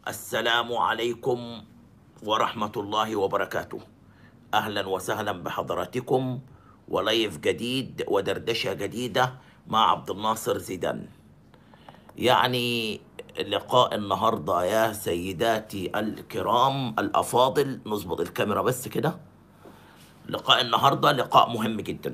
السلام عليكم ورحمة الله وبركاته. أهلا وسهلا بحضراتكم ولايف جديد ودردشة جديدة مع عبد الناصر زيدان. يعني لقاء النهاردة يا سيداتي الكرام الأفاضل، نظبط الكاميرا بس كده. لقاء النهاردة لقاء مهم جدا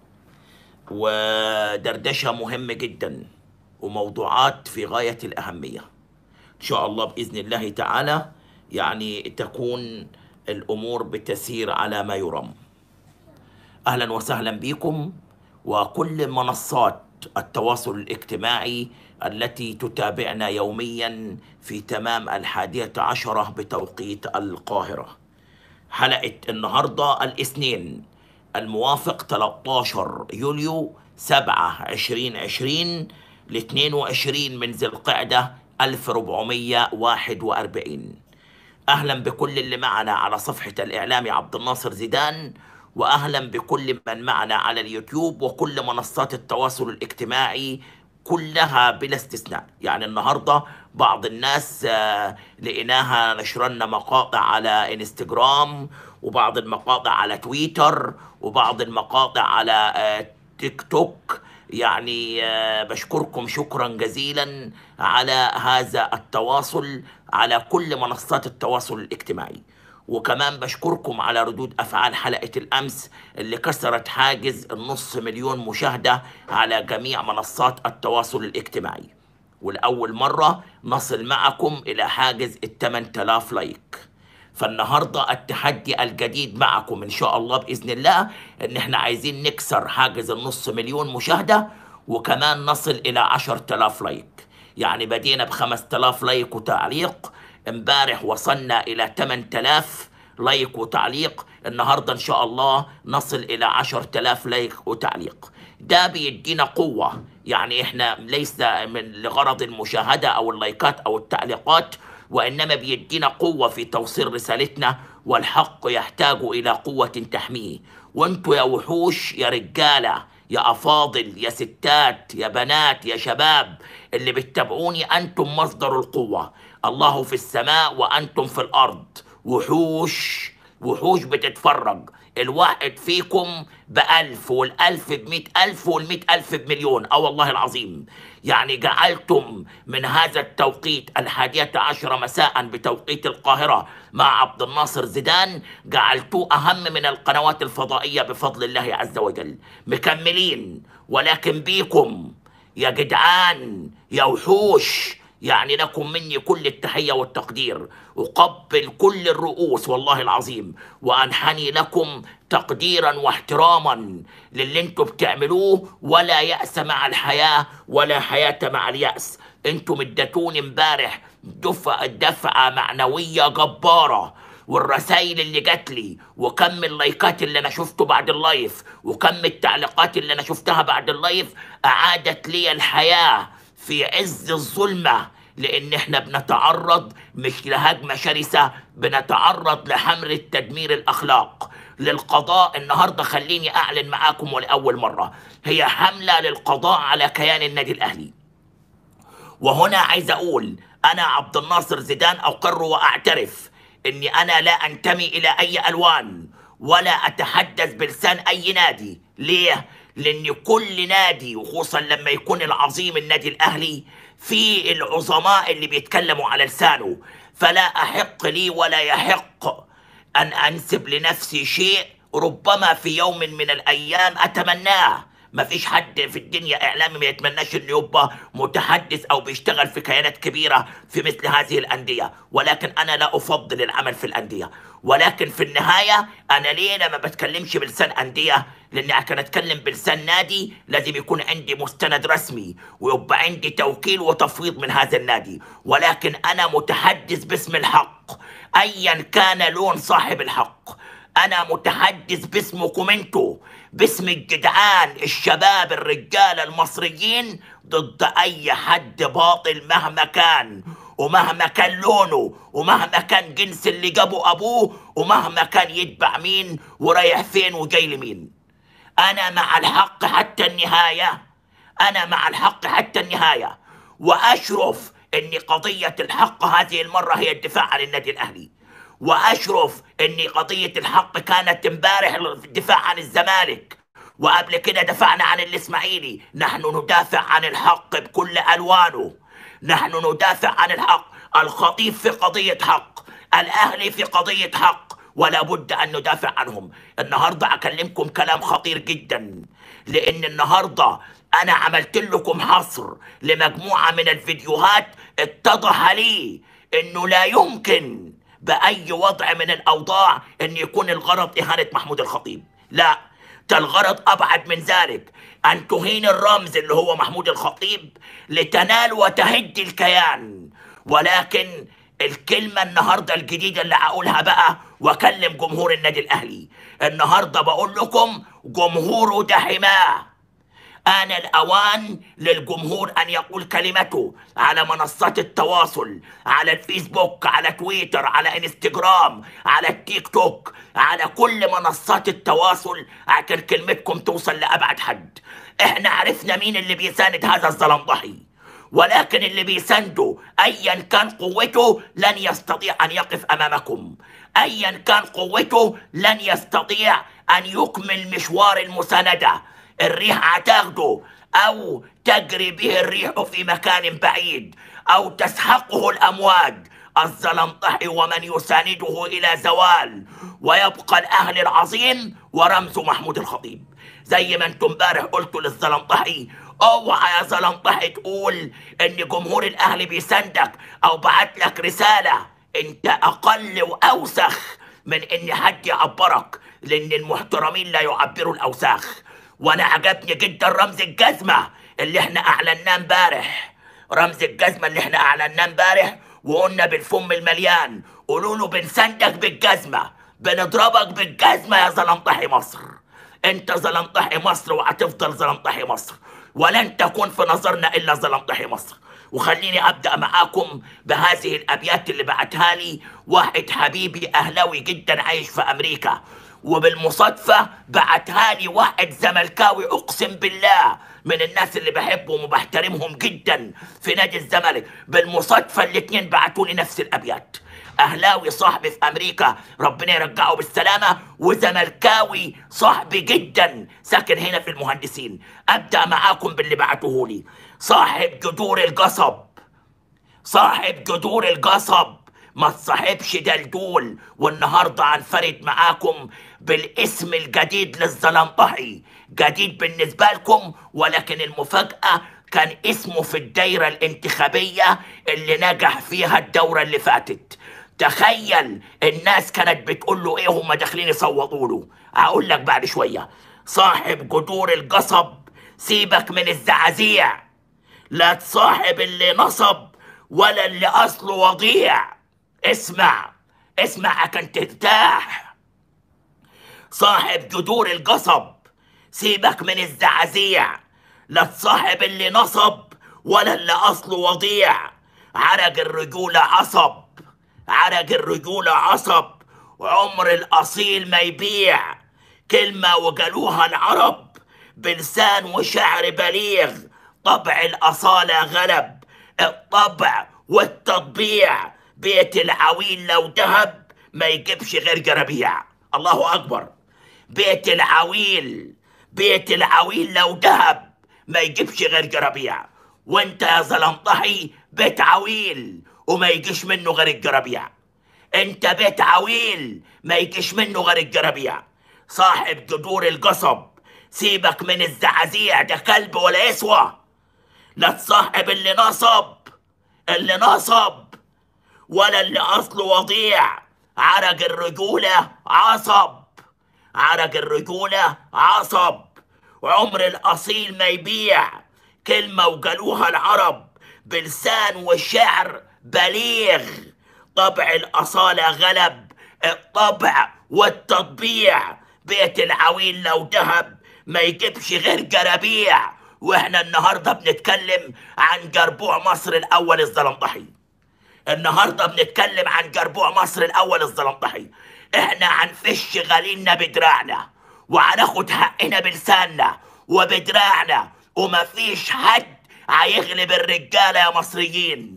ودردشة مهمة جدا وموضوعات في غاية الأهمية. إن شاء الله بإذن الله تعالى يعني تكون الأمور بتسير على ما يرام. أهلا وسهلا بكم وكل منصات التواصل الاجتماعي التي تتابعنا يوميا في تمام 11 بتوقيت القاهرة. حلقة النهاردة الاثنين الموافق 13 يوليو 7/2020 ل 22 من ذي القعدة 1441. أهلا بكل اللي معنا على صفحة الإعلامي عبد الناصر زيدان، وأهلا بكل من معنا على اليوتيوب وكل منصات التواصل الاجتماعي كلها بلا استثناء. يعني النهاردة بعض الناس لقيناها نشرنا مقاطع على انستجرام، وبعض المقاطع على تويتر، وبعض المقاطع على تيك توك. يعني بشكركم شكرا جزيلا على هذا التواصل على كل منصات التواصل الاجتماعي. وكمان بشكركم على ردود أفعال حلقة الأمس اللي كسرت حاجز ال500,000 مشاهدة على جميع منصات التواصل الاجتماعي، والأول مرة نصل معكم إلى حاجز 8,000 لايك. فالنهاردة التحدي الجديد معكم إن شاء الله بإذن الله إن إحنا عايزين نكسر حاجز ال500,000 مشاهدة وكمان نصل إلى 10,000 لايك. يعني بدينا ب5,000 لايك وتعليق، امبارح وصلنا إلى 8,000 لايك وتعليق، النهاردة إن شاء الله نصل إلى 10,000 لايك وتعليق. ده بيدينا قوة. يعني إحنا ليس لغرض المشاهدة أو اللايكات أو التعليقات، وإنما بيدينا قوة في توصيل رسالتنا، والحق يحتاج إلى قوة تحميه. وانتوا يا وحوش، يا رجالة، يا أفاضل، يا ستات، يا بنات، يا شباب اللي بتتابعوني، أنتم مصدر القوة. الله في السماء وأنتم في الأرض. وحوش وحوش بتتفرج، الواحد فيكم ب1000 والألف ب100,000 وال100,000 بمليون. والله العظيم. يعني جعلتم من هذا التوقيت 11 مساء بتوقيت القاهرة مع عبد الناصر زيدان، جعلتوه أهم من القنوات الفضائية بفضل الله عز وجل. مكملين، ولكن بيكم يا جدعان يا وحوش. يعني لكم مني كل التحية والتقدير، أقبل كل الرؤوس والله العظيم، وأنحني لكم تقديرا واحتراما للي انتوا بتعملوه. ولا يأس مع الحياة ولا حياة مع اليأس. انتوا اديتوني امبارح دفعة معنوية جبارة، والرسائل اللي جات لي وكم اللايكات اللي انا شفته بعد اللايف وكم التعليقات اللي انا شفتها بعد اللايف اعادت لي الحياة في عز الظلمة. لان احنا بنتعرض مش لهجمة شرسة، بنتعرض لحملة تدمير الاخلاق للقضاء. النهاردة خليني اعلن معاكم ولأول مرة، هي حملة للقضاء على كيان النادي الاهلي. وهنا عايز اقول انا عبد الناصر زيدان اقر واعترف اني انا لا انتمي الى اي الوان ولا اتحدث بلسان اي نادي. ليه؟ لان كل نادي وخصوصا لما يكون العظيم النادي الاهلي في العظماء اللي بيتكلموا على لسانه، فلا احق لي ولا يحق ان انسب لنفسي شيء ربما في يوم من الايام اتمناه. ما فيش حد في الدنيا اعلامي ما يتمناش انه يبقى متحدث او بيشتغل في كيانات كبيره في مثل هذه الانديه، ولكن انا لا افضل العمل في الانديه. ولكن في النهايه انا ليه ما بتكلمش بلسان انديه؟ لاني عشان اتكلم بلسان نادي لازم يكون عندي مستند رسمي ويبقى عندي توكيل وتفويض من هذا النادي. ولكن انا متحدث باسم الحق ايا كان لون صاحب الحق. انا متحدث باسمكم انتوا، باسم الجدعان الشباب الرجال المصريين، ضد اي حد باطل مهما كان ومهما كان لونه ومهما كان جنس اللي جابه ابوه ومهما كان يتبع مين ورايح فين وجاي لمين. انا مع الحق حتى النهاية. انا مع الحق حتى النهاية، واشرف ان قضية الحق هذه المرة هي الدفاع عن النادي الاهلي، واشرف ان قضية الحق كانت امبارح الدفاع عن الزمالك، وقبل كده دفعنا عن الاسماعيلي. نحن ندافع عن الحق بكل الوانه، نحن ندافع عن الحق. الخطيب في قضية حق، الاهلي في قضية حق، ولا بد ان ندافع عنهم. النهارده اكلمكم كلام خطير جدا، لان النهارده انا عملت لكم حصر لمجموعة من الفيديوهات. اتضح لي انه لا يمكن باي وضع من الاوضاع ان يكون الغرض اهانة محمود الخطيب، لا، ده الغرض ابعد من ذلك، ان تهين الرمز اللي هو محمود الخطيب لتنال وتهد الكيان. ولكن الكلمة النهاردة الجديدة اللي هقولها بقى واكلم جمهور النادي الاهلي، النهاردة بقول لكم جمهوره ده حماه. آن الأوان للجمهور أن يقول كلمته على منصات التواصل، على الفيسبوك، على تويتر، على انستجرام، على التيك توك، على كل منصات التواصل، عشان كلمتكم توصل لأبعد حد. احنا عرفنا مين اللي بيساند هذا الزلمضحي، ولكن اللي بيسانده ايا كان قوته لن يستطيع ان يقف امامكم، ايا كان قوته لن يستطيع ان يكمل مشوار المساندة. الريح هتاخده او تجري به الريح في مكان بعيد او تسحقه الامواج. الزلمطحي ومن يسانده الى زوال، ويبقى الاهلي العظيم ورمزه محمود الخطيب. زي ما انتم امبارح قلتوا للزلمطحي اوعى يا زلمطحي تقول ان جمهور الاهلي بيساندك او بعت لك رساله، انت اقل واوسخ من ان حد يعبرك، لان المحترمين لا يعبروا الاوساخ. وانا عجبني جدا رمز الجزمه اللي احنا اعلناه امبارح، رمز الجزمه اللي احنا اعلناه امبارح وقلنا بالفم المليان قولوا له بنساندك بالجزمه، بنضربك بالجزمه يا زلمطحي مصر. انت زلمطحي مصر وهتفضل زلمطحي مصر، ولن تكون في نظرنا الا زلمطحي مصر. وخليني ابدا معاكم بهذه الابيات اللي بعتها لي واحد حبيبي اهلاوي جدا عايش في امريكا، وبالمصادفه بعتها لي واحد زملكاوي اقسم بالله من الناس اللي بحبهم وبحترمهم جدا في نادي الزمالك. بالمصادفه الاتنين بعتوا لي نفس الابيات، اهلاوي صاحبي في امريكا ربنا يرجعه بالسلامه، وزملكاوي صاحبي جدا ساكن هنا في المهندسين. ابدا معاكم باللي بعتوه لي. صاحب جذور القصب، صاحب جذور القصب ما تصاحبش دلدول. والنهارده هنفرد معاكم بالاسم الجديد للزلمطحي، جديد بالنسبه لكم، ولكن المفاجاه كان اسمه في الدايره الانتخابيه اللي نجح فيها الدوره اللي فاتت. تخيل الناس كانت بتقول له ايه هم داخلين يصوتوا له، هقول لك بعد شويه. صاحب جذور القصب سيبك من الزعازيع، لا تصاحب اللي نصب ولا اللي اصله وضيع. اسمع اسمع عشان ترتاح. صاحب جذور القصب سيبك من الزعازيع، لا تصاحب اللي نصب ولا اللي اصله وضيع. عرق الرجولة عصب، عرق الرجولة عصب، وعمر الاصيل ما يبيع. كلمة وقالوها العرب بلسان وشعر بليغ، طبع الاصالة غلب، الطبع والتطبيع. بيت العويل لو دهب ما يجيبش غير جرابيع. الله اكبر. بيت العويل، بيت العويل لو دهب ما يجيبش غير جرابيع. وانت يا زلمطحي بيت عويل وما يجيش منه غير الجرابيع. انت بيت عويل ما يجيش منه غير الجرابيع. صاحب جذور القصب سيبك من الزعازيع، ده كلب ولا يسوى. لا تصاحب اللي نصب، اللي نصب ولا اللي اصله وضيع. عرق الرجولة عصب، عرق الرجولة عصب، وعمر الاصيل ما يبيع. كلمة وقالوها العرب بلسان والشعر بليغ، طبع الاصالة غلب، الطبع والتطبيع. بيت العويل لو دهب ما يجيبش غير جرابيع. واحنا النهاردة بنتكلم عن جربوع مصر الاول الزلمطحي، النهارده بنتكلم عن جربوع مصر الاول الزلمطحي. احنا هنفش غليلنا بدراعنا وهناخد حقنا بلساننا وبدراعنا، ومفيش حد هيغلب الرجاله يا مصريين.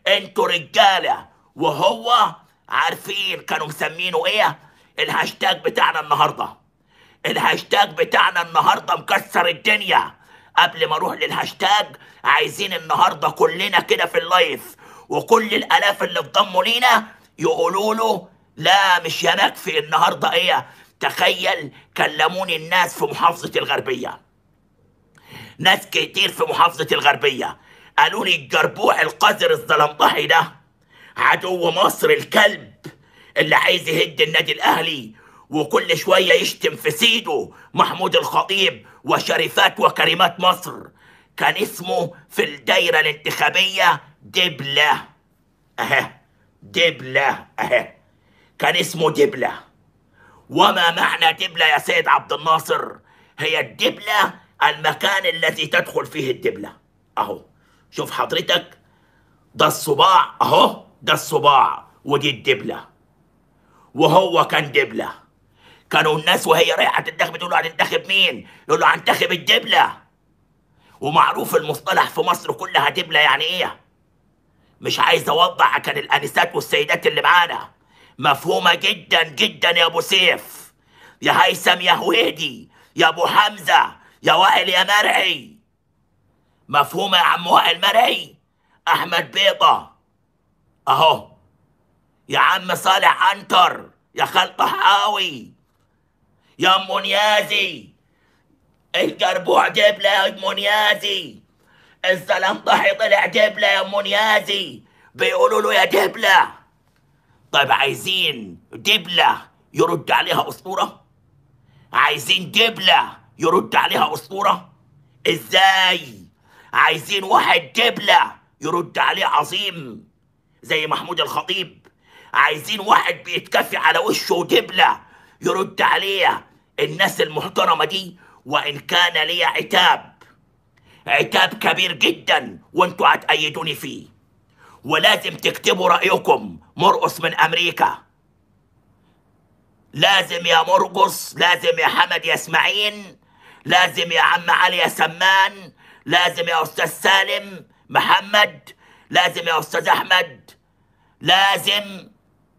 انتوا رجالة. وهو عارفين كانوا مسمينه ايه؟ الهاشتاج بتاعنا النهاردة. الهاشتاج بتاعنا النهاردة مكسر الدنيا. قبل ما اروح للهاشتاج، عايزين النهاردة كلنا كده في اللايف وكل الالاف اللي انضموا لينا يقولوا له لا مش يا مكفي النهاردة ايه. تخيل كلموني الناس في محافظة الغربية، ناس كتير في محافظة الغربية قالوا لي الجربوع القذر الزلمطحي ده عدو مصر الكلب اللي عايز يهد النادي الاهلي وكل شويه يشتم في سيده محمود الخطيب وشريفات وكريمات مصر. كان اسمه في الدايره الانتخابيه دبله. اهي دبله اهي، كان اسمه دبله. وما معنى دبله يا سيد عبد الناصر؟ هي الدبله المكان الذي تدخل فيه الدبله. اهو شوف حضرتك، ده الصباع اهو، ده الصباع ودي الدبله. وهو كان دبله. كانوا الناس وهي رايحه تنتخب تقول له هتنتخب مين؟ يقول له هنتخب الدبله. ومعروف المصطلح في مصر كلها دبله يعني ايه. مش عايز اوضح، كان الانسات والسيدات اللي معانا مفهومه جدا جدا يا ابو سيف، يا هيثم يا هويدي يا ابو حمزه يا وائل يا مرعي. مفهومه يا عم وائل مرعي؟ احمد بيضه اهو، يا عم صالح عنتر، يا خال طحاوي، يا ام نيازي. الجربوع دبله يا ام نيازي، الزلمطحي طلع دبله يا ام نيازي، بيقولوا له يا دبله. طيب عايزين دبله يرد عليها اسطوره؟ عايزين دبله يرد عليها اسطوره؟ ازاي؟ عايزين واحد دبله يرد عليه عظيم زي محمود الخطيب؟ عايزين واحد بيتكفي على وشه دبله يرد عليه الناس المحترمه دي؟ وان كان لي عتاب كبير جدا وانتوا هتأيدوني فيه، ولازم تكتبوا رأيكم. مرقص من أمريكا، لازم يا مرقص، لازم يا حمد يا اسماعيل، لازم يا عم علي يا سمان، لازم يا أستاذ سالم محمد، لازم يا أستاذ أحمد، لازم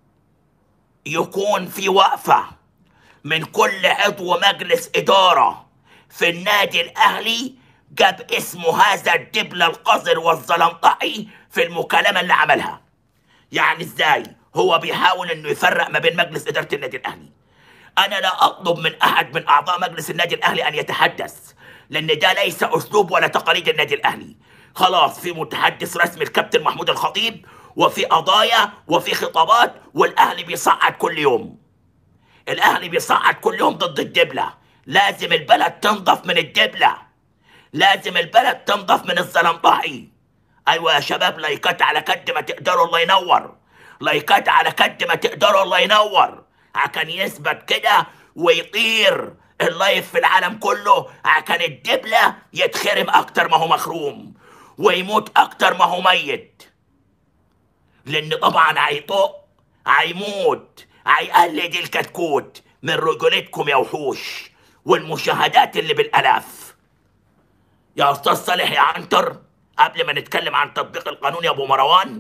يكون في وقفة من كل عضو مجلس إدارة في النادي الأهلي جاب اسمه هذا الدبلة القذر والزلمطحي في المكالمة اللي عملها. يعني ازاي هو بيحاول انه يفرق ما بين مجلس إدارة النادي الأهلي؟ أنا لا أطلب من أحد من أعضاء مجلس النادي الأهلي أن يتحدث، لأن ده ليس أسلوب ولا تقاليد النادي الأهلي. خلاص في متحدث رسمي الكابتن محمود الخطيب، وفي قضايا وفي خطابات، والأهلي بيصعد كل يوم. الأهلي بيصعد كل يوم ضد الدبلة. لازم البلد تنضف من الدبلة، لازم البلد تنضف من الزلمطحي. ايوه يا شباب، لايكات على قد ما تقدروا الله ينور، لايكات على قد ما تقدروا الله ينور، عشان يثبت كده ويطير اللايف في العالم كله، عشان الدبله يتخرم اكتر ما هو مخروم ويموت اكتر ما هو ميت. لان طبعا هيطق، هيموت، هيقلد الكتكوت من رجولتكم يا وحوش والمشاهدات اللي بالالاف. يا استاذ صالح يا عنتر، قبل ما نتكلم عن تطبيق القانون يا ابو مروان،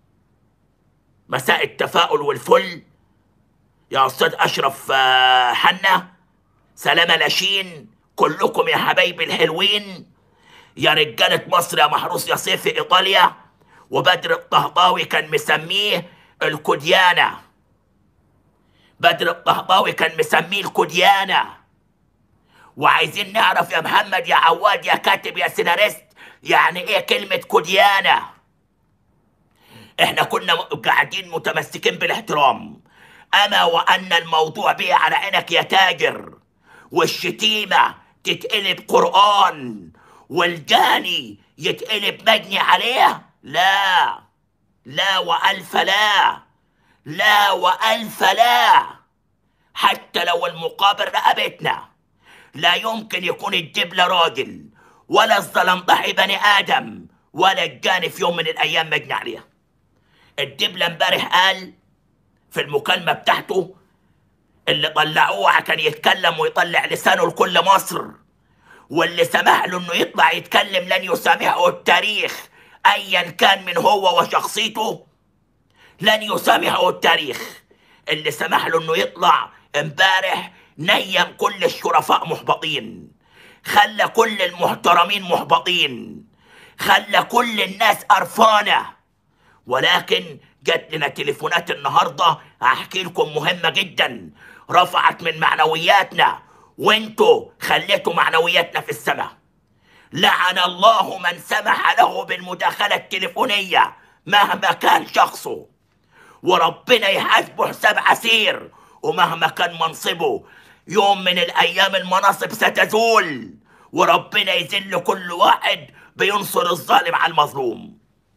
مساء التفاؤل والفل. يا استاذ اشرف حنا، سلامة لاشين، كلكم يا حبايبي الحلوين، يا رجالة مصر يا محروس يا صيف في ايطاليا. وبدر الطهطاوي كان مسميه الكوديانة، بدر الطهطاوي كان مسميه الكوديانة. وعايزين نعرف يا محمد يا عواد يا كاتب يا سيناريست، يعني ايه كلمة كوديانة؟ احنا كنا قاعدين متمسكين بالاحترام، اما وان الموضوع بيه على عينك يا تاجر، والشتيمة تتقلب قرآن والجاني يتقلب مجني عليه. لا، لا وألف لا، لا وألف لا. حتى لو المقابل رقبتنا، لا يمكن يكون الدبلة راجل ولا الزلمطحي بني آدم ولا الجاني في يوم من الأيام مجني عليها. الدبلة امبارح قال في المكالمة بتاعته اللي طلعوه عشان يتكلم ويطلع لسانه لكل مصر، واللي سمح له انه يطلع يتكلم لن يسامحه التاريخ ايا كان من هو وشخصيته لن يسامحه التاريخ. اللي سمح له انه يطلع امبارح نيم كل الشرفاء محبطين، خلى كل المحترمين محبطين، خلى كل الناس قرفانه. ولكن جات لنا تليفونات النهارده هحكي لكم مهمه جدا، رفعت من معنوياتنا، وانتوا خليتوا معنوياتنا في السماء. لعن الله من سمح له بالمداخله التليفونيه مهما كان شخصه، وربنا يحاسبه حساب عسير. ومهما كان منصبه، يوم من الايام المناصب ستزول، وربنا يذل كل واحد بينصر الظالم على المظلوم.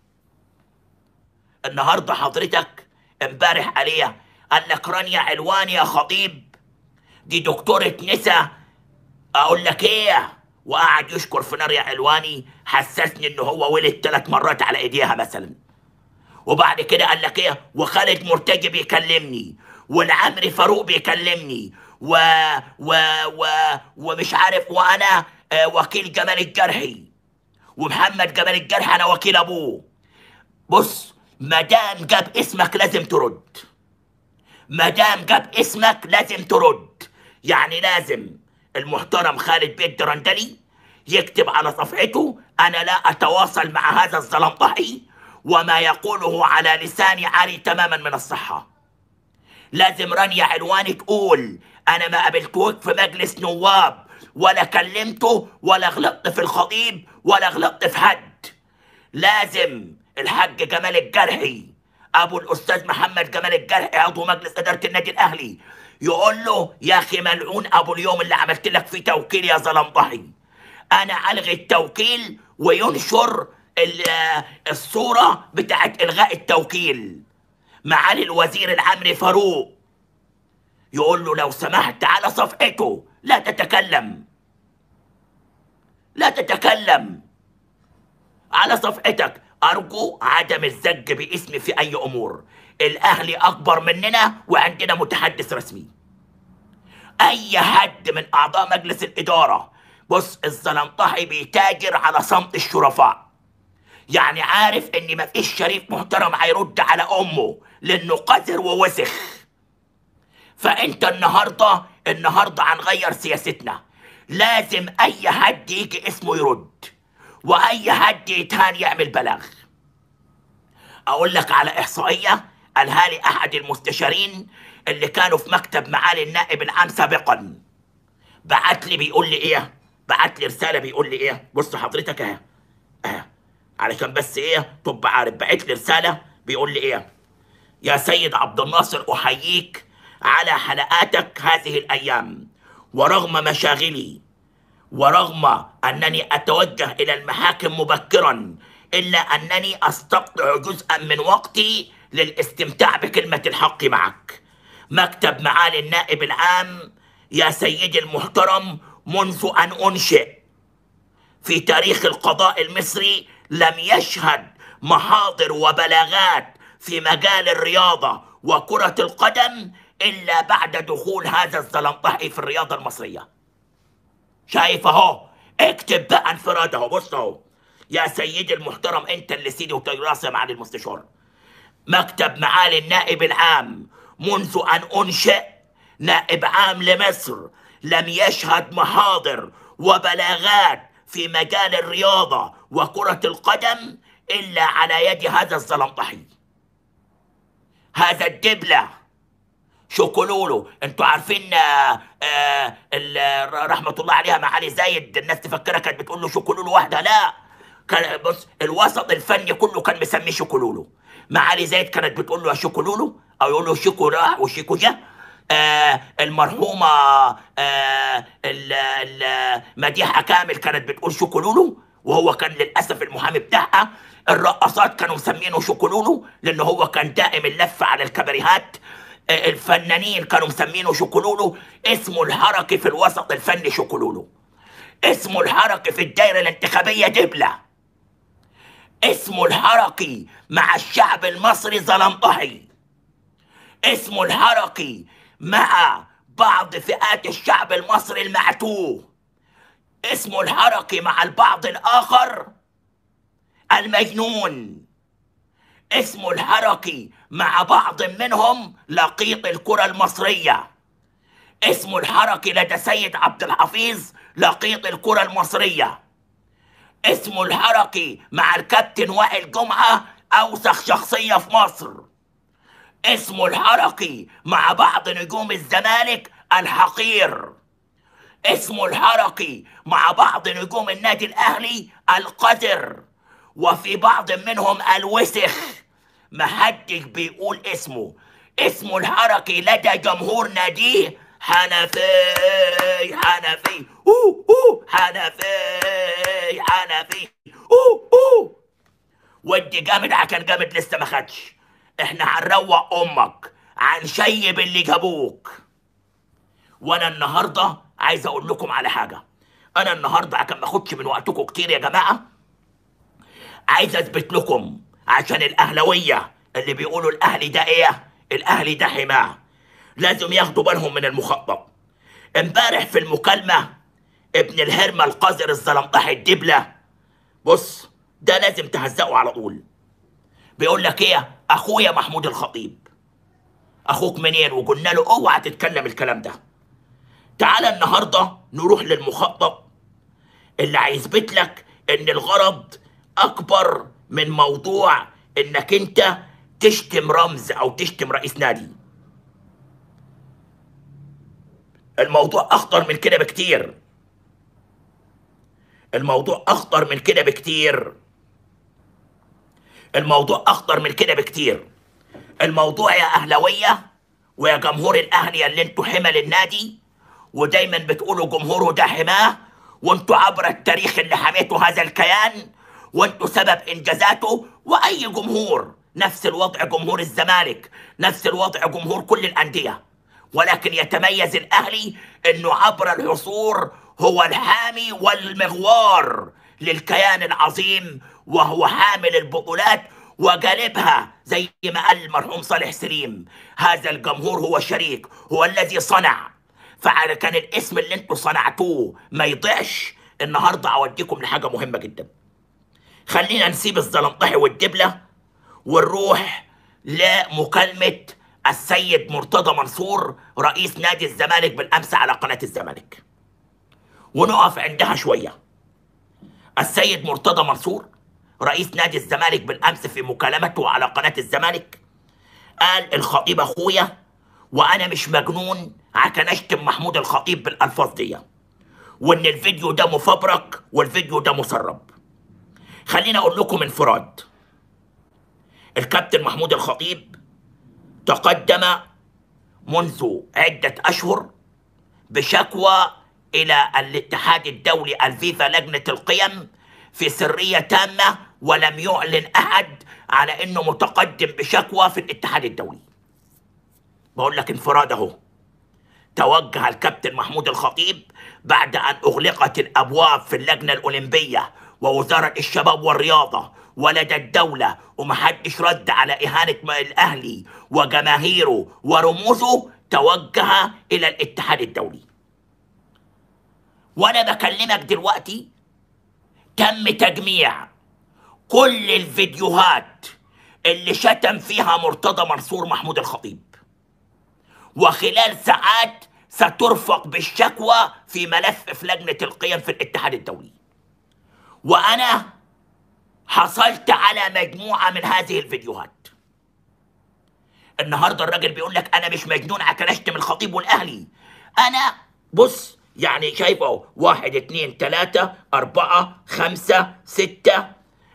النهارده حضرتك امبارح عليا قال لك رانيا علواني يا خطيب دي دكتورة نسا. اقول لك ايه؟ وقعد يشكر في رانيا علواني، حسسني ان هو ولد 3 مرات على ايديها مثلا. وبعد كده قال لك ايه؟ وخالد مرتجي بيكلمني، والعمري فاروق بيكلمني، و... و... ومش عارف، وانا وكيل جمال الجرحي، ومحمد جمال الجرحي انا وكيل ابوه. بص، مدام جاب اسمك لازم ترد، مدام جاب اسمك لازم ترد. يعني لازم المحترم خالد بيه الدرندلي يكتب على صفحته: انا لا اتواصل مع هذا الزلمطحي، وما يقوله على لساني عاري تماما من الصحة. لازم رانيا علواني تقول: انا ما قابلتوك في مجلس نواب، ولا كلمته، ولا غلطت في الخطيب، ولا غلطت في حد. لازم الحاج جمال الجرحي ابو الاستاذ محمد جمال الجرحي عضو مجلس اداره النادي الاهلي يقول له: يا اخي ملعون ابو اليوم اللي عملت لك فيه توكيل يا زلمطحي، انا الغي التوكيل، وينشر الصوره بتاعت الغاء التوكيل. معالي الوزير العمري فاروق يقول له: لو سمحت على صفحته لا تتكلم، لا تتكلم على صفحتك. أرجو عدم الزج باسمي في أي أمور. الأهلي أكبر مننا وعندنا متحدث رسمي. أي حد من أعضاء مجلس الإدارة، بص، الزلمطحي بيتاجر على صمت الشرفاء. يعني عارف إن مفيش شريف محترم هيرد على أمه لأنه قذر ووسخ. فأنت النهاردة هنغير سياستنا. لازم أي حد يجي اسمه يرد، واي حد يتهان يعمل بلاغ. اقول لك على احصائيه قالها لي احد المستشارين اللي كانوا في مكتب معالي النائب العام سابقا. بعت لي بيقول لي ايه؟ بعت لي رساله بيقول لي ايه؟ بص حضرتك اهي علشان بس ايه تبقى عارف. بعت لي رساله بيقول لي ايه: يا سيد عبد الناصر، احييك على حلقاتك هذه الايام، ورغم مشاغلي، ورغم أنني أتوجه إلى المحاكم مبكرا، إلا أنني أستقطع جزءا من وقتي للاستمتاع بكلمة الحق معك. مكتب معالي النائب العام يا سيدي المحترم، منذ أن أنشئ في تاريخ القضاء المصري لم يشهد محاضر وبلاغات في مجال الرياضة وكرة القدم إلا بعد دخول هذا الزلمطحي في الرياضة المصرية. شايف اهو؟ اكتب بقى انفراد اهو. بص اهو يا سيدي المحترم، انت اللي سيدي وتجراسي معالي المستشار. مكتب معالي النائب العام منذ ان انشئ نائب عام لمصر لم يشهد محاضر وبلاغات في مجال الرياضة وكرة القدم الا على يد هذا الزلمطحي، هذا الدبلة شوكولولو. انتوا عارفين رحمه الله عليها معالي زايد، الناس تفكرها كانت بتقول له شوكولولو واحده، لا، كان بص الوسط الفني كله كان مسميه شوكولولو. معالي زايد كانت بتقول له يا شوكولولو، او يقول له شيكو راح وشيكو جه. المرحومه مديحه كامل كانت بتقول شوكولولو، وهو كان للاسف المحامي بتاعها. الرقصات كانوا مسمينه شوكولولو لان هو كان دائم اللف على الكباريهات. الفنانين كانوا مسمينه شوكولولو. اسمه الحركي في الوسط الفني شوكولولو، اسمه الحركي في الدائرة الانتخابية دبلة، اسمه الحركي مع الشعب المصري زلمطحي، اسمه الحركي مع بعض فئات الشعب المصري المعتوه، اسمه الحركي مع البعض الآخر المجنون، اسمه الحركي، مع بعض منهم لقيط الكرة المصرية، اسمه الحركي لدى سيد عبد الحفيظ لقيط الكرة المصرية، اسمه الحركي مع الكابتن وائل جمعة أوسخ شخصية في مصر، اسمه الحركي مع بعض نجوم الزمالك الحقير، اسمه الحركي مع بعض نجوم النادي الأهلي القذر، وفي بعض منهم الوسخ محدش بيقول اسمه. اسمه الحركي لدى جمهور ناديه حنفي حنفي حنفي حنفي ودي جامد عشان جامد لسه ما خدش. احنا هنروق امك، هنشيب اللي جابوك. وانا النهارده عايز اقول لكم على حاجه. انا النهارده عشان ما اخدش من وقتكم كتير يا جماعه، عايز اثبت لكم عشان الاهلاويه اللي بيقولوا الاهلي ده ايه، الاهلي ده حماه، لازم ياخدوا بالهم من المخطط. امبارح في المكالمه ابن الهرمه القذر الزلمطحي الدبله، بص ده لازم تهزقه على طول. بيقول لك ايه؟ اخويا محمود الخطيب. اخوك منين؟ وقلنا له اوعى تتكلم الكلام ده. تعالى النهارده نروح للمخطط اللي هيثبت لك ان الغرض اكبر من موضوع انك انت تشتم رمز او تشتم رئيس نادي. الموضوع اخطر من كده بكتير، الموضوع اخطر من كده بكتير، الموضوع اخطر من كده بكتير. الموضوع يا اهلاويه ويا جمهور الاهلي اللي انتوا حمل النادي ودايما بتقولوا جمهوره ده حماه، وانتوا عبر التاريخ اللي حميتوا هذا الكيان وانتوا سبب انجازاته. واي جمهور نفس الوضع، جمهور الزمالك نفس الوضع، جمهور كل الانديه، ولكن يتميز الاهلي انه عبر العصور هو الحامي والمغوار للكيان العظيم، وهو حامل البطولات وجالبها زي ما قال المرحوم صالح سليم. هذا الجمهور هو الشريك، هو الذي صنع. فكان الاسم اللي انتوا صنعتوه ما يضيعش. النهارده اوديكم لحاجه مهمه جدا. خلينا نسيب الزلمطحي والدبله ونروح لمكالمه السيد مرتضى منصور رئيس نادي الزمالك بالامس على قناه الزمالك، ونقف عندها شويه. السيد مرتضى منصور رئيس نادي الزمالك بالامس في مكالمته على قناه الزمالك قال الخطيب اخويا، وانا مش مجنون عشان اشتم محمود الخطيب بالالفاظ دي، وان الفيديو ده مفبرك والفيديو ده مسرب. خليني اقول لكم انفراد. الكابتن محمود الخطيب تقدم منذ عدة أشهر بشكوى إلى الاتحاد الدولي الفيفا لجنة القيم في سرية تامة، ولم يعلن أحد على أنه متقدم بشكوى في الاتحاد الدولي. بقول لك انفراد أهو. توجه الكابتن محمود الخطيب بعد أن أغلقت الأبواب في اللجنة الأولمبية ووزارة الشباب والرياضة ولدى الدولة، ومحدش رد على إهانة الأهلي وجماهيره ورموزه، توجه إلى الاتحاد الدولي. وأنا بكلمك دلوقتي تم تجميع كل الفيديوهات اللي شتم فيها مرتضى منصور محمود الخطيب، وخلال ساعات سترفق بالشكوى في ملف في لجنة القيم في الاتحاد الدولي. وأنا حصلت على مجموعة من هذه الفيديوهات. النهاردة الراجل بيقول لك أنا مش مجنون عشان أشتم الخطيب والأهلي. أنا بص يعني شايفه 1 2 3 4 5 6،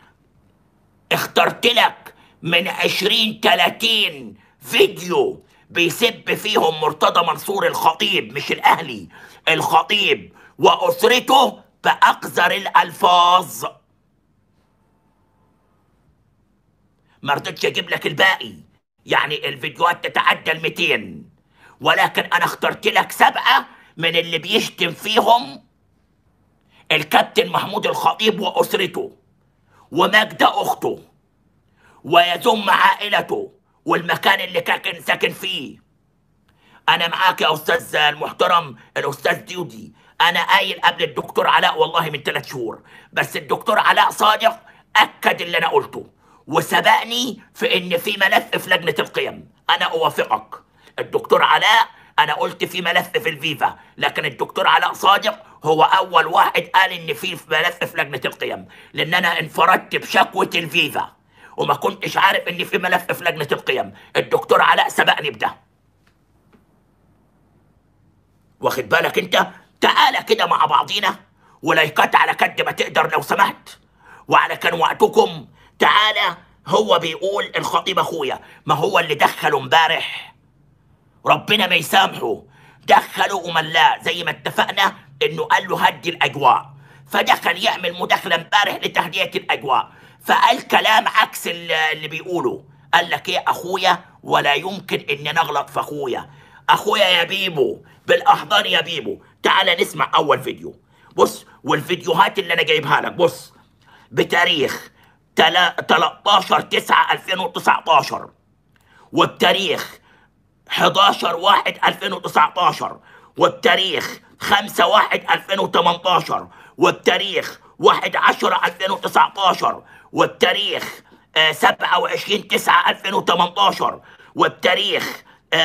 اخترت لك من 20 30 فيديو بيسب فيهم مرتضى منصور الخطيب، مش الأهلي، الخطيب وأسرته بأقذر الألفاظ. ما رضيتش اجيب لك الباقي، يعني الفيديوهات تتعدى ال 200، ولكن انا اخترت لك 7 من اللي بيشتم فيهم الكابتن محمود الخطيب واسرته وماجدة اخته، ويذم عائلته والمكان اللي كان ساكن فيه. انا معاك يا استاذ المحترم الاستاذ ديودي، انا قايل قبل الدكتور علاء والله من 3 شهور، بس الدكتور علاء صادق اكد اللي انا قلته وسبقني في ان في ملف في لجنه القيم. انا اوافقك الدكتور علاء، انا قلت في ملف في الفيفا، لكن الدكتور علاء صادق هو اول واحد قال ان في ملف في لجنه القيم، لان انا انفردت بشكوى الفيفا وما كنتش عارف ان في ملف في لجنه القيم. الدكتور علاء سبقني بده، واخد بالك انت؟ تعالى كده مع بعضينا، ولايكات على قد ما تقدر لو سمحت، وعلى كان وقتكم. تعالى، هو بيقول الخطيب اخويا، ما هو اللي دخله امبارح ربنا ما يسامحه، دخله وملاه زي ما اتفقنا انه قال له هدي الاجواء، فدخل يعمل مداخله امبارح لتهدئه الاجواء، فقال كلام عكس اللي بيقوله. قال لك ايه اخويا؟ ولا يمكن ان نغلط في اخويا. اخويا يا بيبو بالاحضان يا بيبو، تعال نسمع اول فيديو. بص، والفيديوهات اللي انا جايبها لك بص، بتاريخ 13/9/2019 وبتاريخ 11/1/2019 وبتاريخ 5/1/2018 وبتاريخ 1/10/2019 وبتاريخ 27/9/2018 وبتاريخ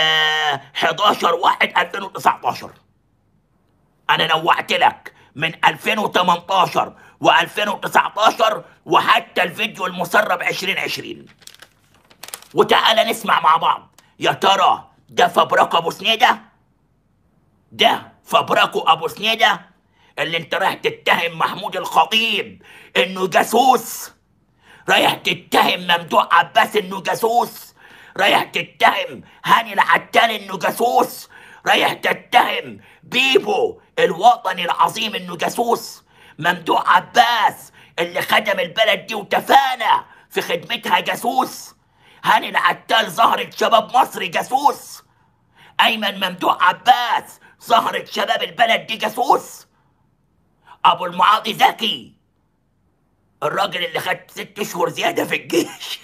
11/1/2019. أنا نوعت لك من 2018 و2019 وحتى الفيديو المسرب 2020. وتعالى نسمع مع بعض. يا ترى ده فبراكو ابو سنيده؟ ده فبراكو ابو سنيده اللي انت رايح تتهم محمود الخطيب انه جاسوس، رايح تتهم ممدوح عباس انه جاسوس، رايح تتهم هاني العتال انه جاسوس، رايح تتهم بيبو الوطني العظيم انه جاسوس، ممدوح عباس اللي خدم البلد دي وتفانى في خدمتها جاسوس، هاني العتال زهرة شباب مصر جاسوس، أيمن ممدوح عباس زهرة شباب البلد دي جاسوس، أبو المعاطي زكي الراجل اللي خد 6 شهور زيادة في الجيش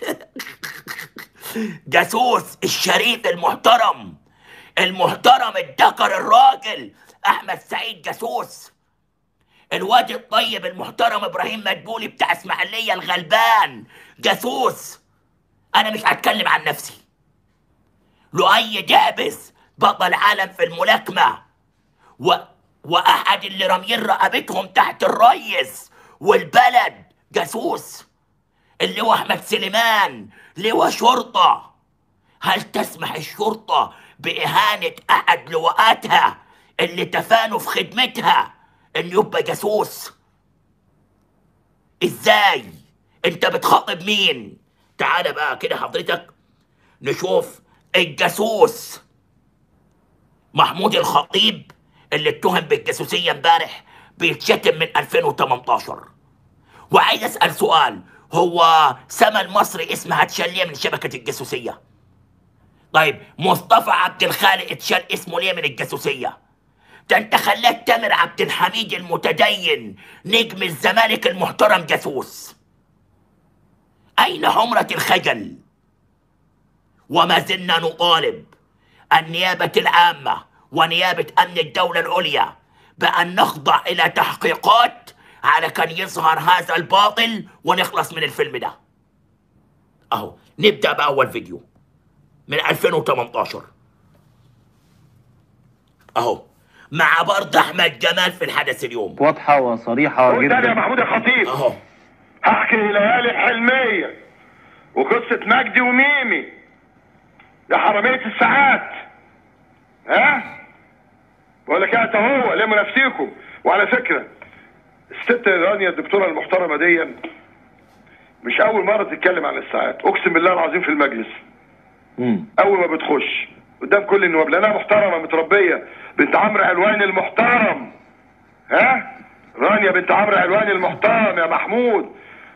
جاسوس، الشريف المحترم الذكر الراجل أحمد سعيد جاسوس، الواد الطيب المحترم إبراهيم مدبولي بتاع إسماعيلية الغلبان جاسوس. أنا مش هتكلم عن نفسي. لؤي دعبس بطل عالم في الملاكمة وأحد اللي راميين رقبتهم تحت الريس والبلد جاسوس. اللواء أحمد سليمان لواء شرطة. هل تسمح الشرطة بإهانة أحد لواءاتها اللي تفانوا في خدمتها إن يبقى جاسوس؟ إزاي؟ أنت بتخاطب مين؟ تعال بقى كده حضرتك نشوف الجاسوس محمود الخطيب اللي اتهم بالجاسوسية امبارح بيتشتم من 2018. وعايز اسأل سؤال، هو سما المصري اسمها اتشال ليه من شبكة الجاسوسية؟ طيب مصطفى عبد الخالق اتشال اسمه ليه من الجاسوسية؟ ده انت خلاك تامر عبد الحميد المتدين نجم الزمالك المحترم جاسوس. أين حمرة الخجل؟ وما زلنا نطالب النيابة العامة ونيابة أمن الدولة العليا بأن نخضع إلى تحقيقات على كان يظهر هذا الباطل ونخلص من الفيلم ده. أهو نبدأ بأول فيديو من 2018 أهو مع برضه أحمد جمال في الحدث اليوم. واضحة وصريحة جدا. يا محمود الخطيب أهو هحكي ليالي حلمية وقصة مجدي وميمي يا حرامية الساعات. ها؟ بقول لك انت هو لموا نفسيكم. وعلى فكرة الست رانيا الدكتورة المحترمة دي مش أول مرة تتكلم عن الساعات، أقسم بالله العظيم في المجلس. أول ما بتخش قدام كل النواب لأنها محترمة متربية، بنت عمرو علوان المحترم. ها؟ رانيا بنت عمرو علوان المحترم يا محمود.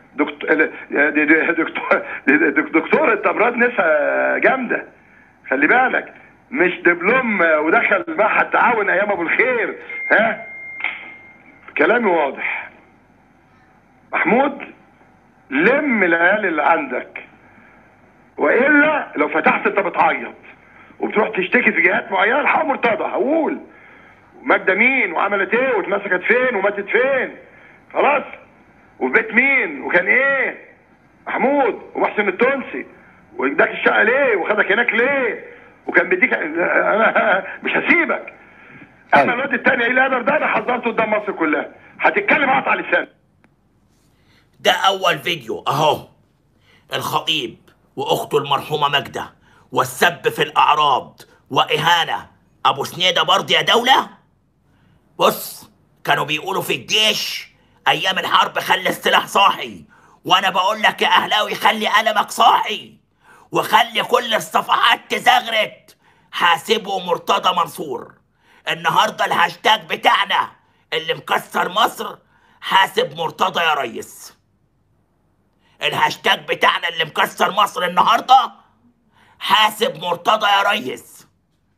دكتورة أمراض نسا جامدة، خلي بالك، مش دبلوم ودخل معهد التعاون أيام أبو الخير. ها؟ كلامي واضح. محمود لم العيال اللي عندك، والا لو فتحت انت بتعيط وبتروح تشتكي في جهات معينه. الحق مرتضى هقول ماجده مين وعملت ايه واتمسكت فين وماتت فين. خلاص وفي بيت مين وكان ايه محمود ومحسن التونسي، واداك الشقه ليه وخدك هناك ليه وكان بيديك. انا مش هسيبك. اما الواد التاني ايه الادب ده انا حذرته قدام مصر كلها، هتتكلم اقطع لسانك. ده اول فيديو اهو، الخطيب واخته المرحومه ماجده والسب في الاعراض واهانه ابو سنيده برضه يا دوله. بص، كانوا بيقولوا في الجيش ايام الحرب خلي السلاح صاحي، وانا بقول لك يا اهلاوي خلي قلمك صاحي وخلي كل الصفحات تزغرت. حاسبوا مرتضى منصور. النهارده الهاشتاج بتاعنا اللي مكسر مصر حاسب مرتضى يا ريس. الهاشتاج بتاعنا اللي مكسر مصر النهارده حاسب مرتضى يا ريس.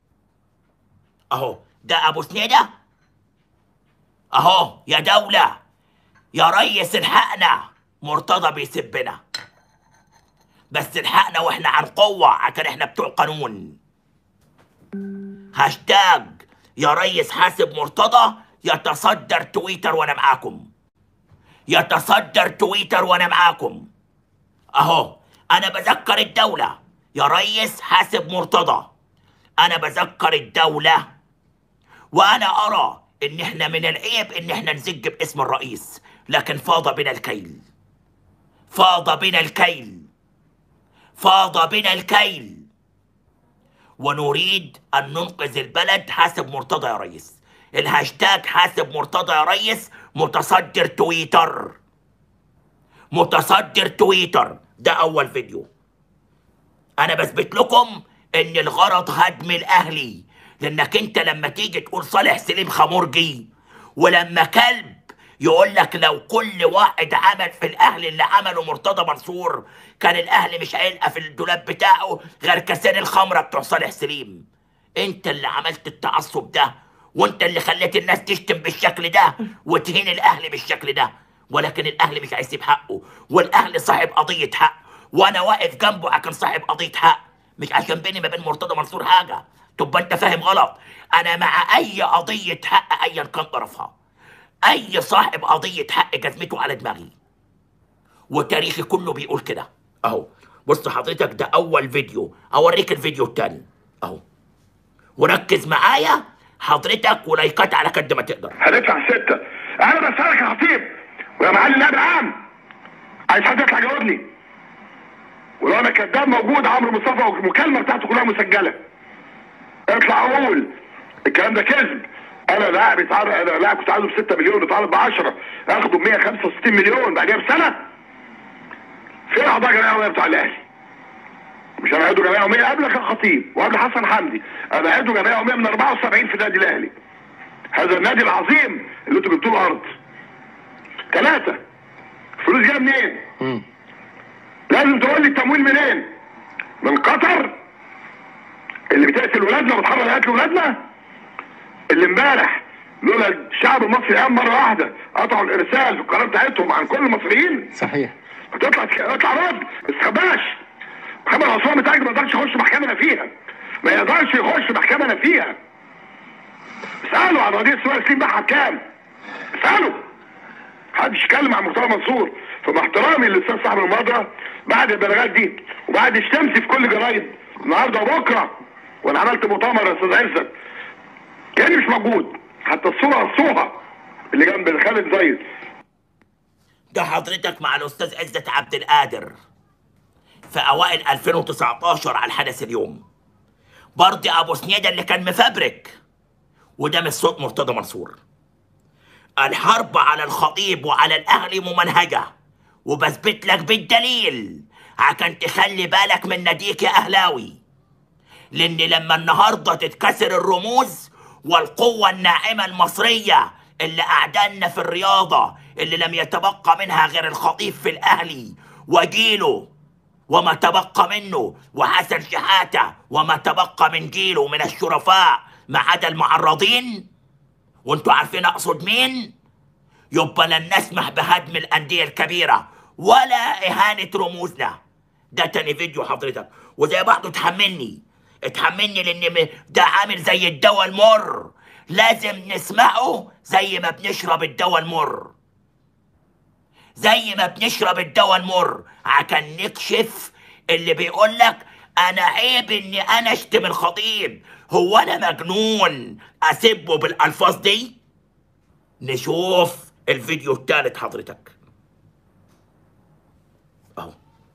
اهو ده ابو سنيده اهو يا دولة يا ريس الحقنا، مرتضى بيسبنا بس الحقنا واحنا عن قوة عشان احنا بتوع قانون. هاشتاج يا ريس حاسب مرتضى يتصدر تويتر وانا معاكم، يتصدر تويتر وانا معاكم. اهو انا بذكر الدولة يا ريس حاسب مرتضى، انا بذكر الدولة، وانا ارى ان احنا من العيب ان احنا نزج باسم الرئيس، لكن فاض بنا الكيل، فاض بنا الكيل، فاض بنا الكيل، ونريد ان ننقذ البلد. حاسب مرتضى يا ريس. الهاشتاج حاسب مرتضى يا ريس متصدر تويتر، متصدر تويتر. ده اول فيديو. انا بثبت لكم ان الغرض هدم الاهلي، لانك انت لما تيجي تقول صالح سليم خمورجي، ولما كلب يقول لك لو كل واحد عمل في الاهلي اللي عمله مرتضى منصور كان الاهلي مش هيلقى في الدولاب بتاعه غير كاسين الخمره بتوع صالح سليم. انت اللي عملت التعصب ده، وانت اللي خليت الناس تشتم بالشكل ده وتهين الاهلي بالشكل ده، ولكن الاهلي مش هيسيب حقه، والاهلي صاحب قضيه حق، وانا واقف جنبه عشان صاحب قضيه حق، مش عشان بيني ما بين مرتضى منصور حاجه. تبقى انت فاهم غلط. انا مع اي قضيه حق ايا كان طرفها، اي صاحب قضيه حق جزمته على دماغي، وتاريخي كله بيقول كده. اهو بص حضرتك، ده اول فيديو، اوريك الفيديو التاني اهو، وركز معايا حضرتك ولايكات على قد ما تقدر. هندفع 6. انا بسألك يا خطيب ويا معالي النائب العام، عايز حد يطلع يجاوبني، ولو انا كذاب موجود عمرو مصطفى والمكالمه بتاعته كلها مسجله، اطلع قول الكلام ده كذب. انا لاعب يتعرض، انا لاعب كنت عايزه ب 6 مليون يتعرض ب 10، اخده ب 165 مليون بعدها بسنه. فين اعضاء جمعيه عموميه بتوع الاهلي؟ مش انا عضو جمعيه عموميه قبلك يا خطيب وقبل حسن حمدي، انا عضو جمعيه عموميه من 74 في النادي الاهلي، هذا النادي العظيم اللي انتوا جبتوه الارض. 3 فلوس جايه منين؟ لازم تقول لي التمويل منين؟ من قطر اللي بتقتل ولادنا وبتحرر قتل ولادنا، اللي امبارح لولا الشعب المصري قام مره واحده قطعوا الارسال في القناه بتاعتهم عن كل المصريين. صحيح. اطلع رد، ما تستخباش. محمد عثمان متاكد ما يقدرش يخش محكمه انا فيها، ما يقدرش يخش محكمه انا فيها. اسالوا عن قضيه سواء سليم باعها بكام، اسالوا. محدش يتكلم عن مرتضى منصور. فمع احترامي للاستاذ صاحب المبادره، بعد البلاغات دي وبعد الشمس في كل جرايد النهارده وبكره، وانا عملت مؤتمر يا استاذ عزت كاني مش موجود، حتى الصوره قصوها اللي جنب خالد زايد. ده حضرتك مع الاستاذ عزت عبد القادر في اوائل 2019 على الحدث اليوم، برضه ابو سنيده اللي كان مفبرك، وده مش صوت مرتضى منصور. الحرب على الخطيب وعلى الاهلي ممنهجه، وبثبت لك بالدليل عشان تخلي بالك من ناديك يا اهلاوي، لان لما النهارده تتكسر الرموز والقوه الناعمه المصريه اللي اعدلنا في الرياضه اللي لم يتبقى منها غير الخطيب في الاهلي وجيله وما تبقى منه، وحسن شحاته وما تبقى من جيله من الشرفاء ما عدا المعرضين، وانتوا عارفين اقصد مين، يبقى لن نسمح بهدم الانديه الكبيره ولا اهانه رموزنا. ده تاني فيديو حضرتك، وزي بعضه اتحملني لان ده عامل زي الدواء المر، لازم نسمعه زي ما بنشرب الدواء المر، زي ما بنشرب الدواء المر عشان نكشف اللي بيقول لك انا عيب اني انا اشتم الخطيب. هو انا مجنون اسبه بالالفاظ دي؟ نشوف الفيديو الثالث حضرتك اهو.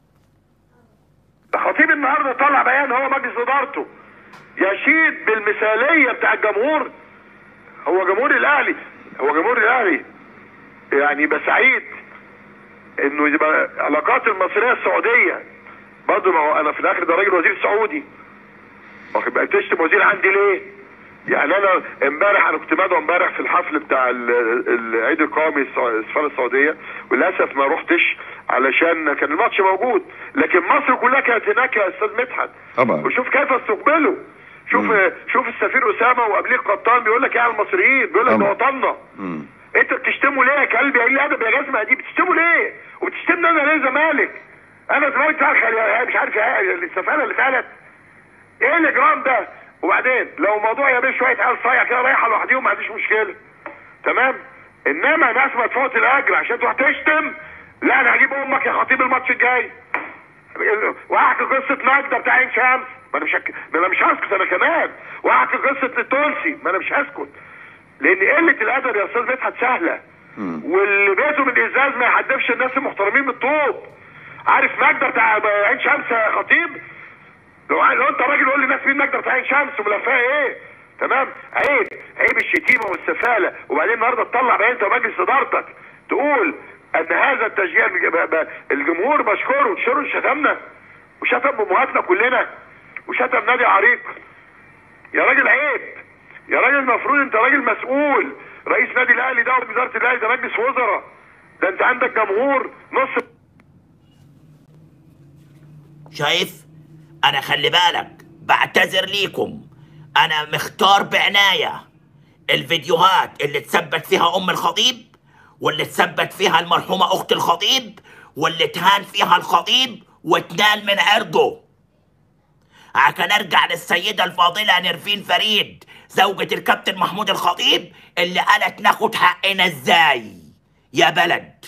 الخطيب النهارده طلع بيان هو مجلس ادارته يشيد بالمثاليه بتاع الجمهور. هو جمهور الاهلي، هو جمهور الاهلي يعني يبقى سعيد انه يبقى علاقات المصريه السعوديه برضه. ما هو انا في الاخر ده راجل وزير سعودي، واخد بالك؟ تشتم وزير عندي ليه؟ يعني انا امبارح انا كنت بدعو امبارح في الحفل بتاع العيد القومي السفاره السعوديه، وللاسف ما رحتش علشان كان الماتش موجود، لكن مصر كلها كانت هناك يا استاذ مدحت طبعا. وشوف كيف استقبلوا. شوف السفير اسامه وقبليه القبطان بيقول لك ايه على المصريين، بيقول لك ده وطننا. انت بتشتموا ليه يا كلب يا قليل ادب يا جزمه دي؟ بتشتموا ليه؟ وبتشتمني انا ليه زمالك؟ انا زمالك مش عارف السفاره اللي فعلت ايه الاجرام ده؟ وبعدين لو موضوع يا بيه شويه عيال صايع كده رايحه لوحديهم ما عنديش مشكله، تمام؟ انما ناس ما تفوت الاجر عشان تروح تشتم، لا انا هجيب امك يا خطيب الماتش الجاي واحكي قصه ماجده بتاع عين شمس. ما انا مش هسكت انا كمان، واحكي قصه التونسي. ما انا مش هسكت، لان قله الادب يا استاذ مدحت سهله، واللي بيته من ازاز ما يحدفش الناس المحترمين بالطوب. عارف ماجده بتاع عين شمس يا خطيب؟ لو انت راجل قول لي الناس مين ماجده بتاع عين شمس وملفها ايه؟ تمام؟ عيب الشتيمه والسفاله. وبعدين النهارده تطلع بيان انت ومجلس ادارتك تقول ان هذا التشجيع الجمهور بشكره تشيروا شتمنا وشتم امهاتنا كلنا وشتم نادي عريق. يا راجل عيب يا راجل، المفروض انت راجل مسؤول، رئيس نادي الاهلي ده ووزاره الاهلي ده مجلس وزراء، ده انت عندك جمهور نص. شايف؟ انا خلي بالك بعتذر ليكم، انا مختار بعناية الفيديوهات اللي تثبت فيها ام الخطيب، واللي تثبت فيها المرحومة اخت الخطيب، واللي تهان فيها الخطيب وتنال من عرضه، عشان ارجع للسيدة الفاضلة نرفين فريد زوجة الكابتن محمود الخطيب اللي قالت ناخد حقنا ازاي يا بلد.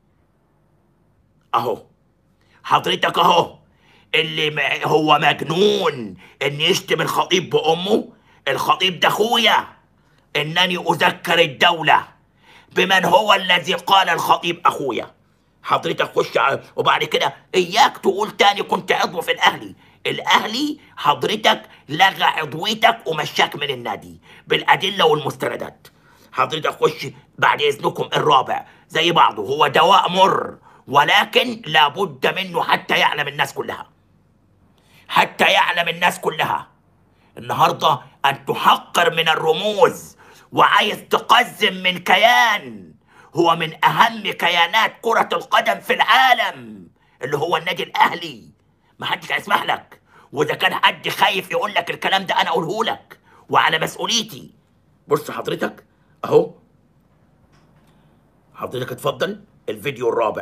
اهو حضرتك اهو اللي هو مجنون ان يشتم الخطيب بامه. الخطيب ده اخويا، انني اذكر الدولة بمن هو الذي قال الخطيب اخويا. حضرتك خش وبعد كده اياك تقول تاني كنت عضو في الاهلي. الاهلي حضرتك لغى عضويتك ومشاك من النادي بالادله والمستندات. حضرتك خش بعد اذنكم الرابع زي بعضه، هو دواء مر ولكن لابد منه حتى يعلم الناس كلها، حتى يعلم الناس كلها. النهارده ان تحقر من الرموز وعايز تقزم من كيان هو من اهم كيانات كرة القدم في العالم اللي هو النادي الاهلي، ما حدش هيسمح لك. واذا كان حد خايف يقول لك الكلام ده انا اقوله لك وعلى مسؤوليتي. بص حضرتك اهو، حضرتك اتفضل الفيديو الرابع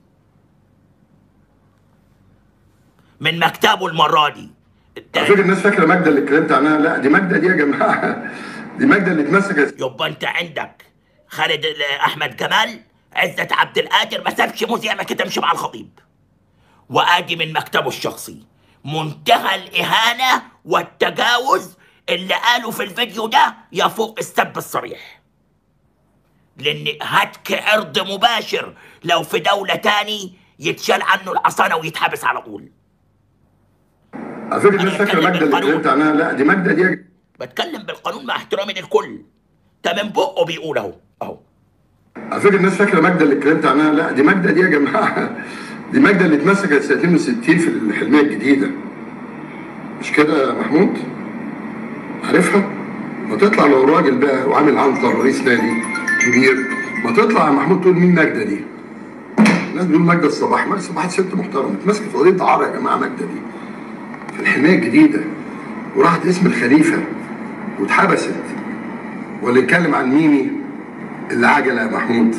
من مكتبه المره دي. على فكره الناس فاكره ماجده اللي اتكلمت عنها، لا دي ماجده دي يا جماعه دي ماجده اللي اتمسكت. يبقى انت عندك خالد احمد جمال عزت عبد القادر ما سابش مذيع ما كتمش مع الخطيب، وادي من مكتبه الشخصي منتهى الاهانه والتجاوز اللي قالوا في الفيديو ده يفوق السب الصريح، لان هتك عرض مباشر لو في دوله تاني يتشال عنه الحصانه ويتحبس على طول. على فكره الناس فاكره ماجده اللي اتكلمت عنها، لا دي ماجده دي بتكلم بالقانون مع احترامي للكل، ده من بقه بيقول اهو. على فكره الناس فاكره ماجده اللي اتكلمت عنها، لا دي ماجده دي يا جماعه دي ماجده اللي اتمسكت سنه 62 في الحلميه الجديده، مش كده يا محمود؟ عارفها؟ ما تطلع لو راجل بقى وعامل عنتر رئيس نادي كبير، ما تطلع يا محمود تقول مين ماجده دي؟ الناس بيقولوا ماجده الصباح، ماجده الصباح ست محترمه اتمسكت في قضيه عار يا جماعه. ماجده دي في الحلميه الجديده وراحت اسم الخليفه واتحبست. واللي يتكلم عن ميمي اللي عجله يا محمود،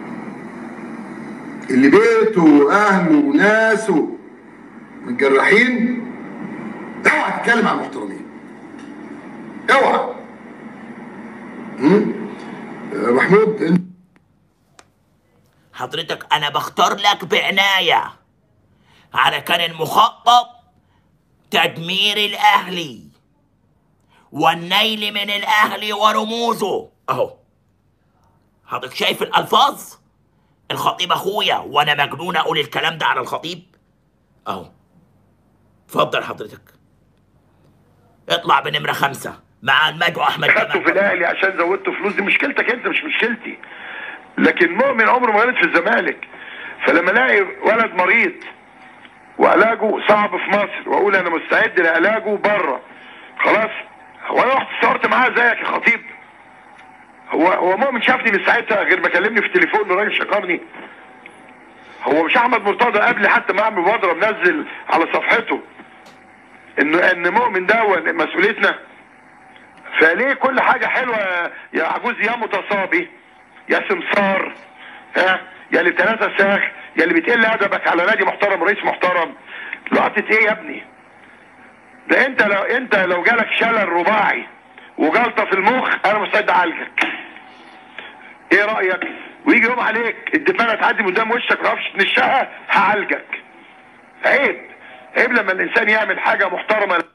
اللي بيته واهله وناسه متجرحين، اوعى تتكلم عن المحترمين، اوعى. محمود حضرتك انا بختار لك بعناية على كان المخطط تدمير الاهلي والنيل من الاهلي ورموزه اهو. حضرتك شايف الالفاظ؟ الخطيب اخويا وانا مجنون اقول الكلام ده على الخطيب اهو. اتفضل حضرتك اطلع بنمرة 5 مع المدعو احمد خدته في جمال. الاهلي عشان زودته فلوس، دي مشكلتك انت مش مشكلتي. لكن مؤمن عمره ما غلط في الزمالك. فلما الاقي ولد مريض وعلاجه صعب في مصر واقول انا مستعد لعلاجه بره، خلاص هو انا رحت صورت معاه زيك يا خطيب؟ هو مؤمن شافني من ساعتها غير ما كلمني في التليفون الراجل شكرني؟ هو مش احمد مرتضى قبل حتى ما اعمل مبادره منزل على صفحته ان مؤمن ده مسؤوليتنا؟ فليه كل حاجه حلوه يا عجوز يا متصابي يا سمسار، ها يا اللي بتلاتة ساخ، يا اللي بتقل ادبك على نادي محترم رئيس محترم، لقطة ايه يا ابني؟ ده انت لو جالك شلل رباعي وجلطه في المخ انا مستعد اعالجك. ايه رايك؟ ويجي يوم عليك الدبانه تعدي قدام وشك ما تعرفش تنشها هعالجك. عيب لما الانسان يعمل حاجه محترمه.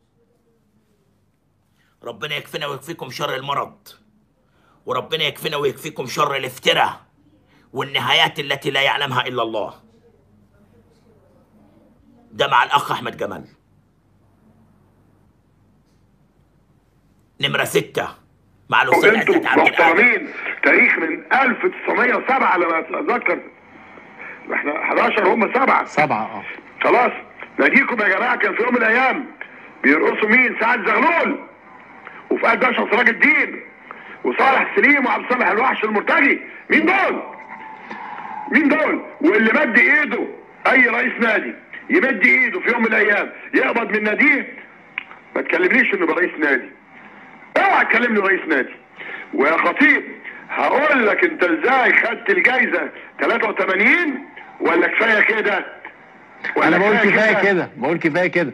ربنا يكفينا ويكفيكم شر المرض، وربنا يكفينا ويكفيكم شر الافتراء والنهايات التي لا يعلمها الا الله. ده مع الاخ احمد جمال. نمرة 6 مع الاستاذ انتوا عزت عبد القادر. محترمين تاريخ من 1907 على ما اتذكر، احنا 11 هم 7 خلاص. ناديكم يا جماعه كان في يوم من الايام بيرقصوا مين؟ سعد زغلول وفؤاد باشا وسراج الدين وصالح سليم وعبد الصالح الوحش المرتجي. مين دول؟ واللي مد ايده اي رئيس نادي يمد ايده في يوم من الايام يقبض من ناديه، ما تكلمنيش انه رئيس نادي. اوعى تكلمني رئيس نادي. ويا خطيب هقول لك انت ازاي خدت الجايزه 83 ولا كفايه كده؟ انا بقول كفايه كده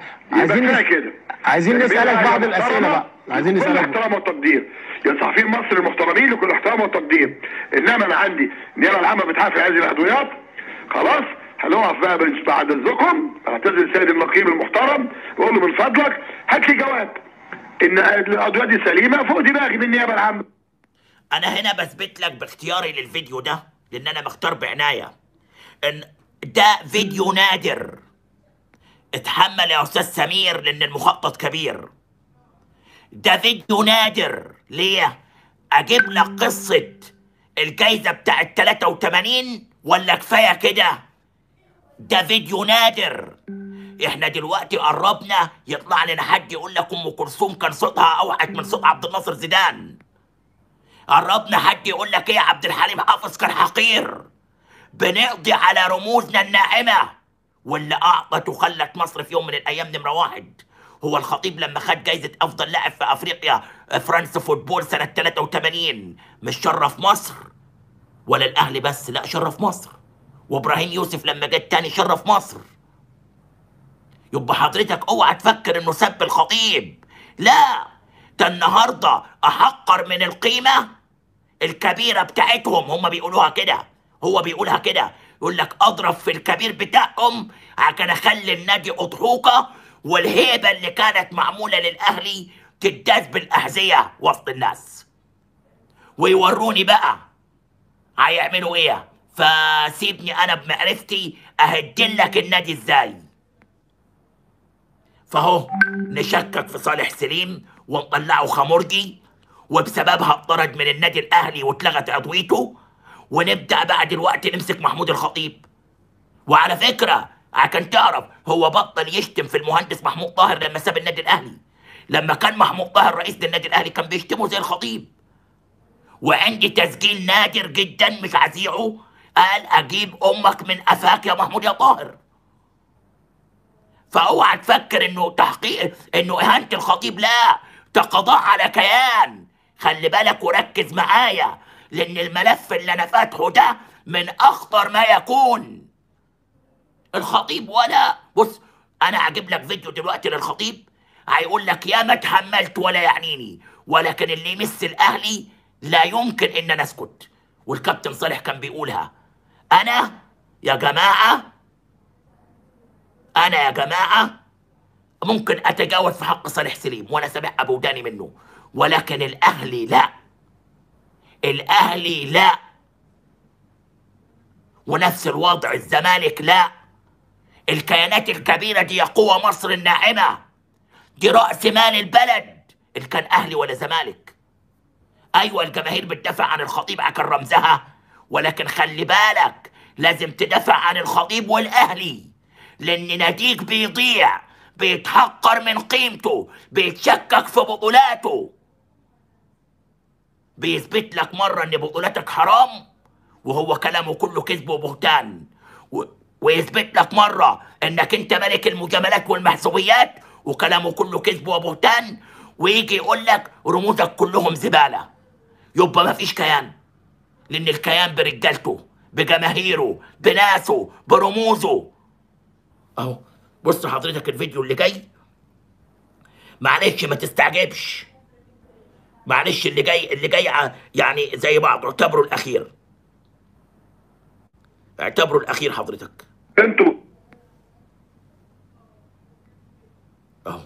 عايزين نسالك بعض الاسئله بقى. عايزين كل نسالك احترام والتقدير يا صحفيين مصر المحترمين، لكل احترام والتقدير. انما انا عندي النيابه العامه بتحافظ هذه العضويات، خلاص هنقف بقى بعد اذنكم. اعتذر السيد النقيب المحترم بقول له من فضلك هات لي جواب ان العضويات دي سليمه فوق دماغي من النيابه العامه. انا هنا بثبت لك باختياري للفيديو ده لان انا مختار بعنايه ان ده فيديو نادر. اتحمل يا استاذ سمير لان المخطط كبير. ده فيديو نادر. ليه؟ اجيب لك قصه الجايزه بتاعت 83 ولا كفايه كده؟ ده فيديو نادر. احنا دلوقتي قربنا يطلع لنا حد يقول لك ام كلثوم كان صوتها اوحش من صوت عبد الناصر زيدان. قربنا حد يقول لك ايه عبد الحليم حافظ كان حقير. بنقضي على رموزنا الناعمه واللي اعطت وخلت مصر في يوم من الايام نمره 1. هو الخطيب لما خد جايزه افضل لاعب في افريقيا فرنسا فوتبول سنه 83 مش شرف مصر؟ ولا الاهلي بس، لا شرف مصر. وابراهيم يوسف لما جت تاني شرف مصر. يبقى حضرتك اوعى تفكر انه سب الخطيب، لا ده النهارده احقر من القيمه الكبيره بتاعتهم. هم بيقولوها كده، هو بيقولها كده، يقول لك اضرب في الكبير بتاعهم عشان اخلي النادي اضحوكه والهيبه اللي كانت معموله للاهلي تداس بالاحذيه وسط الناس. ويوروني بقى هيعملوا ايه. فسيبني انا بمعرفتي اهدلك النادي ازاي. فهو نشكك في صالح سليم ونطلعه خمرجي وبسببها اطرد من النادي الاهلي واتلغت عضويته، ونبدا بقى دلوقتي نمسك محمود الخطيب. وعلى فكره عشان تعرف هو بطل يشتم في المهندس محمود طاهر لما ساب النادي الاهلي. لما كان محمود طاهر رئيس للنادي الاهلي كان بيشتمه زي الخطيب. وعندي تسجيل نادر جدا مش هذيعه، قال اجيب امك من قفاك يا محمود يا طاهر. فاوعى تفكر انه تحقيق انه اهانه الخطيب، لا ده قضاء على كيان. خلي بالك وركز معايا لان الملف اللي انا فاتحه ده من اخطر ما يكون. الخطيب ولا بص، انا هجيب لك فيديو دلوقتي للخطيب هيقول لك يا ما اتحملت ولا يعنيني، ولكن اللي يمس الاهلي لا يمكن ان انا اسكت. والكابتن صالح كان بيقولها، انا يا جماعه، انا يا جماعه ممكن اتجاوز في حق صالح سليم وانا سامع ابو داني منه، ولكن الاهلي لا، الاهلي لا. ونفس الوضع الزمالك لا. الكيانات الكبيره دي يا قوى مصر الناعمه، دي راس مال البلد، ان كان اهلي ولا زمالك. ايوه الجماهير بتدافع عن الخطيب عشان رمزها، ولكن خلي بالك لازم تدافع عن الخطيب والاهلي، لان ناديك بيضيع، بيتحقر من قيمته، بيتشكك في بطولاته. بيثبت لك مره ان بطولاتك حرام وهو كلامه كله كذب وبهتان، ويثبت لك مره انك انت ملك المجاملات والمحسوبيات وكلامه كله كذب وبهتان، ويجي يقول لك رموزك كلهم زباله. يبقى ما فيش كيان، لان الكيان برجالته، بجماهيره، بناسه، برموزه. اهو بص حضرتك الفيديو اللي جاي، معلش ما تستعجبش، معلش اللي جاي يعني زي بعض، اعتبره الاخير، اعتبره الاخير حضرتك. انتوا اهو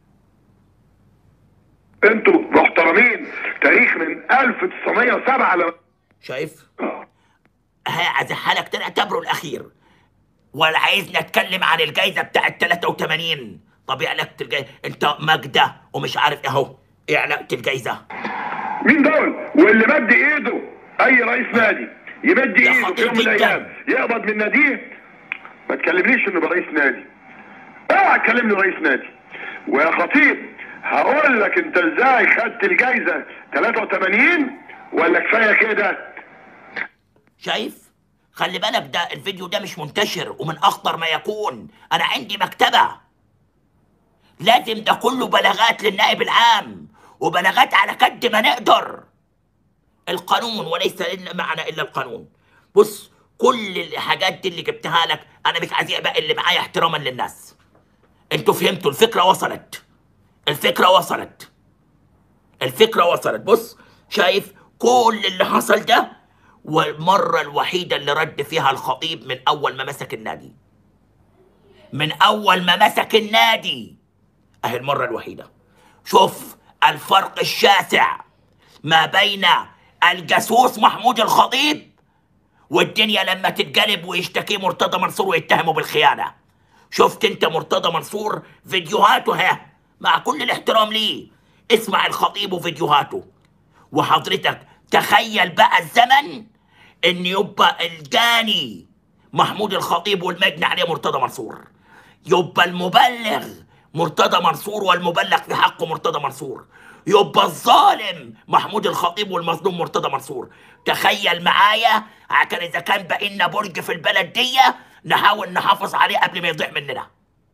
انتوا محترمين، تاريخ من 1907 لما شايف؟ هزحلك تاني، اعتبره الاخير. ولا عايزني اتكلم عن الجايزه بتاعت 83؟ طب ايه علاقه الجايزه؟ انت ماجده ومش عارف اهو، ايه علاقه الجايزه؟ مين دول؟ واللي مد ايده اي رئيس نادي يمد ده ايده في خطير يوم من جداً. الايام يقبض من ناديه، ما تكلمنيش انه رئيس نادي، اوعى تكلمني رئيس نادي. ويا خطيب هقول لك انت ازاي خدت الجايزه 83 ولا كفايه كده؟ شايف؟ خلي بالك ده الفيديو ده مش منتشر، ومن اخطر ما يكون. انا عندي مكتبه، لازم ده كله بلاغات للنائب العام، وبلاغات على قد ما نقدر. القانون وليس معنا الا القانون. بص كل الحاجات دي اللي جبتها لك انا مش عايز بقى اللي معايا احتراما للناس. انتوا فهمتوا الفكره؟ وصلت الفكره، وصلت الفكره، وصلت. بص شايف كل اللي حصل ده، والمره الوحيده اللي رد فيها الخطيب من اول ما مسك النادي، من اول ما مسك النادي، اهي المره الوحيده. شوف الفرق الشاسع ما بين الجاسوس محمود الخطيب والدنيا لما تتقلب ويشتكي مرتضى منصور ويتهمه بالخيانه. شفت انت مرتضى منصور فيديوهاته ها، مع كل الاحترام ليه، اسمع الخطيب وفيديوهاته. وحضرتك تخيل بقى الزمن ان يبقى الجاني محمود الخطيب والمجني عليه مرتضى منصور، يبقى المبلغ مرتضى منصور والمبلغ في حقه مرتضى منصور، يبقى الظالم محمود الخطيب والمظلوم مرتضى منصور. تخيل معايا، عشان اذا كان بقى لنا برج في البلد دي نحاول نحافظ عليه قبل ما يضيع مننا،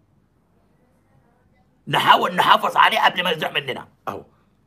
نحاول نحافظ عليه قبل ما يضيع مننا. اهو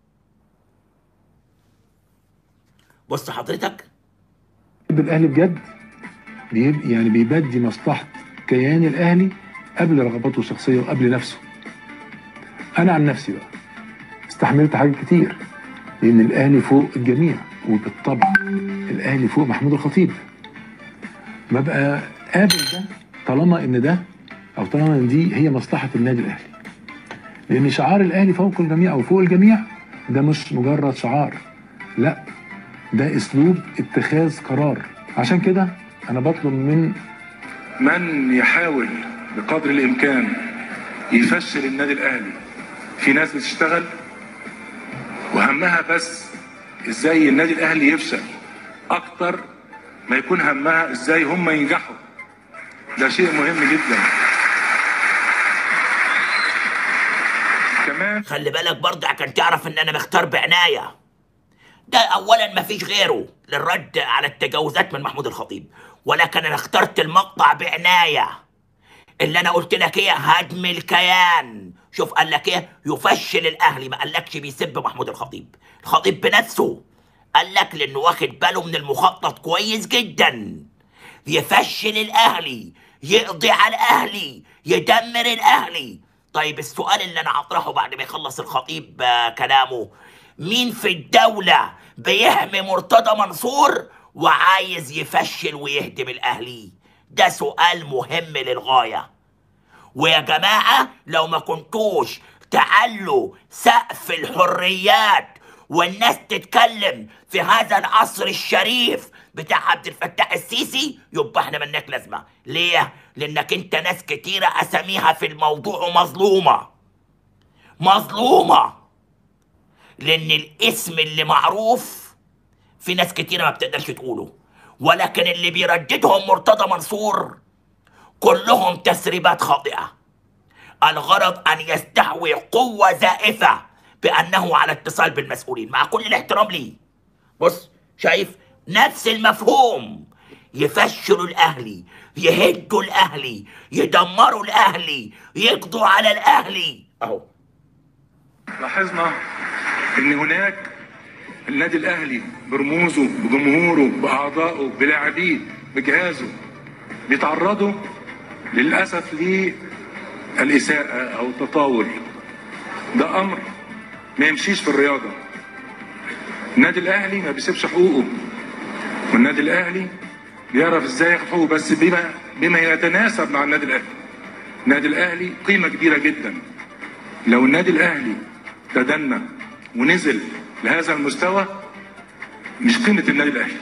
بص حضرتك، الاهلي بجد يعني بيبدي مصلحه كيان الاهلي قبل رغباته الشخصيه وقبل نفسه. انا عن نفسي بقى استحملت حاجات كتير، لان الاهلي فوق الجميع، وبالطبع الاهلي فوق محمود الخطيب. ببقى قابل ده طالما ان ده، او طالما ان دي هي مصلحه النادي الاهلي، لان شعار الاهلي فوق الجميع او فوق الجميع ده مش مجرد شعار، لا ده اسلوب اتخاذ قرار. عشان كده انا بطلب من يحاول بقدر الامكان يفشل النادي الاهلي. في ناس بتشتغل وهمها بس ازاي النادي الاهلي يفشل، اكتر ما يكون همها ازاي هم ينجحوا. ده شيء مهم جدا. كمان خلي بالك برضه عشان تعرف ان انا مختار بعنايه. ده اولا ما فيش غيره للرد على التجاوزات من محمود الخطيب، ولكن انا اخترت المقطع بعنايه. اللي انا قلت لك ايه؟ هدم الكيان. شوف قال لك ايه؟ يفشل الاهلي، ما قالكش بيسب محمود الخطيب. الخطيب بنفسه قال لك لانه واخد باله من المخطط كويس جدا. يفشل الاهلي، يقضي على الاهلي، يدمر الاهلي. طيب السؤال اللي انا هطرحه بعد ما يخلص الخطيب كلامه، مين في الدولة بيحمي مرتضى منصور وعايز يفشل ويهدم الأهلي؟ ده سؤال مهم للغاية. ويا جماعة لو ما كنتوش تعلوا سقف الحريات والناس تتكلم في هذا العصر الشريف بتاع عبد الفتاح السيسي، يبقى احنا منك لازمة. ليه؟ لانك انت ناس كتيرة اساميها في الموضوع مظلومة. لان الاسم اللي معروف في ناس كتيرة ما بتقدرش تقوله، ولكن اللي بيرددهم مرتضى منصور كلهم تسريبات خاطئة. الغرض أن يستحوي قوة زائفة بأنه على اتصال بالمسؤولين، مع كل الاحترام ليه. بص، شايف نفس المفهوم، يفشلوا الأهلي، يهدوا الأهلي، يدمروا الأهلي، يقضوا على الأهلي. أهو لاحظنا ان هناك النادي الاهلي برموزه بجمهوره باعضائه بلاعبيه بجهازه بيتعرضوا للاسف للاساءه او التطاول. ده امر ما يمشيش في الرياضه. النادي الاهلي ما بيسيبش حقوقه، والنادي الاهلي بيعرف ازاي ياخد حقوقه، بس بما يتناسب مع النادي الاهلي. النادي الاهلي قيمه كبيره جدا. لو النادي الاهلي تدنى ونزل لهذا المستوى، مش قيمه النادي الاهلي.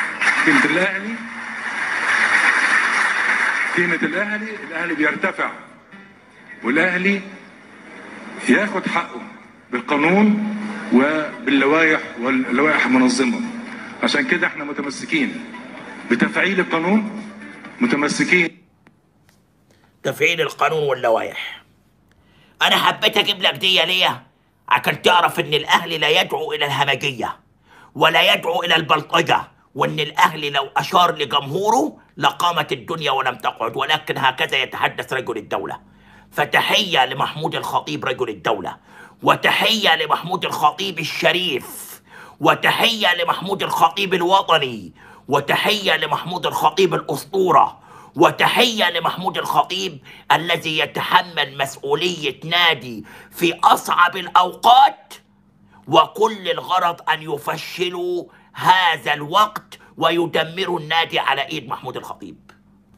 قيمه الاهلي بيرتفع، والاهلي ياخد حقه بالقانون وباللوائح واللوائح المنظمه. عشان كده احنا متمسكين بتفعيل القانون، متمسكين تفعيل القانون واللوائح. انا حبيت اجيب لك دي ليه؟ عشان تعرف ان الاهلي لا يدعو الى الهمجيه ولا يدعو الى البلطجه، وان الاهلي لو اشار لجمهوره لقامت الدنيا ولم تقعد، ولكن هكذا يتحدث رجل الدوله. فتحيه لمحمود الخطيب رجل الدوله، وتحيه لمحمود الخطيب الشريف، وتحيه لمحمود الخطيب الوطني، وتحيه لمحمود الخطيب الاسطوره، وتحية لمحمود الخطيب الذي يتحمل مسؤولية نادي في أصعب الأوقات، وكل الغرض أن يفشلوا هذا الوقت ويدمروا النادي على إيد محمود الخطيب.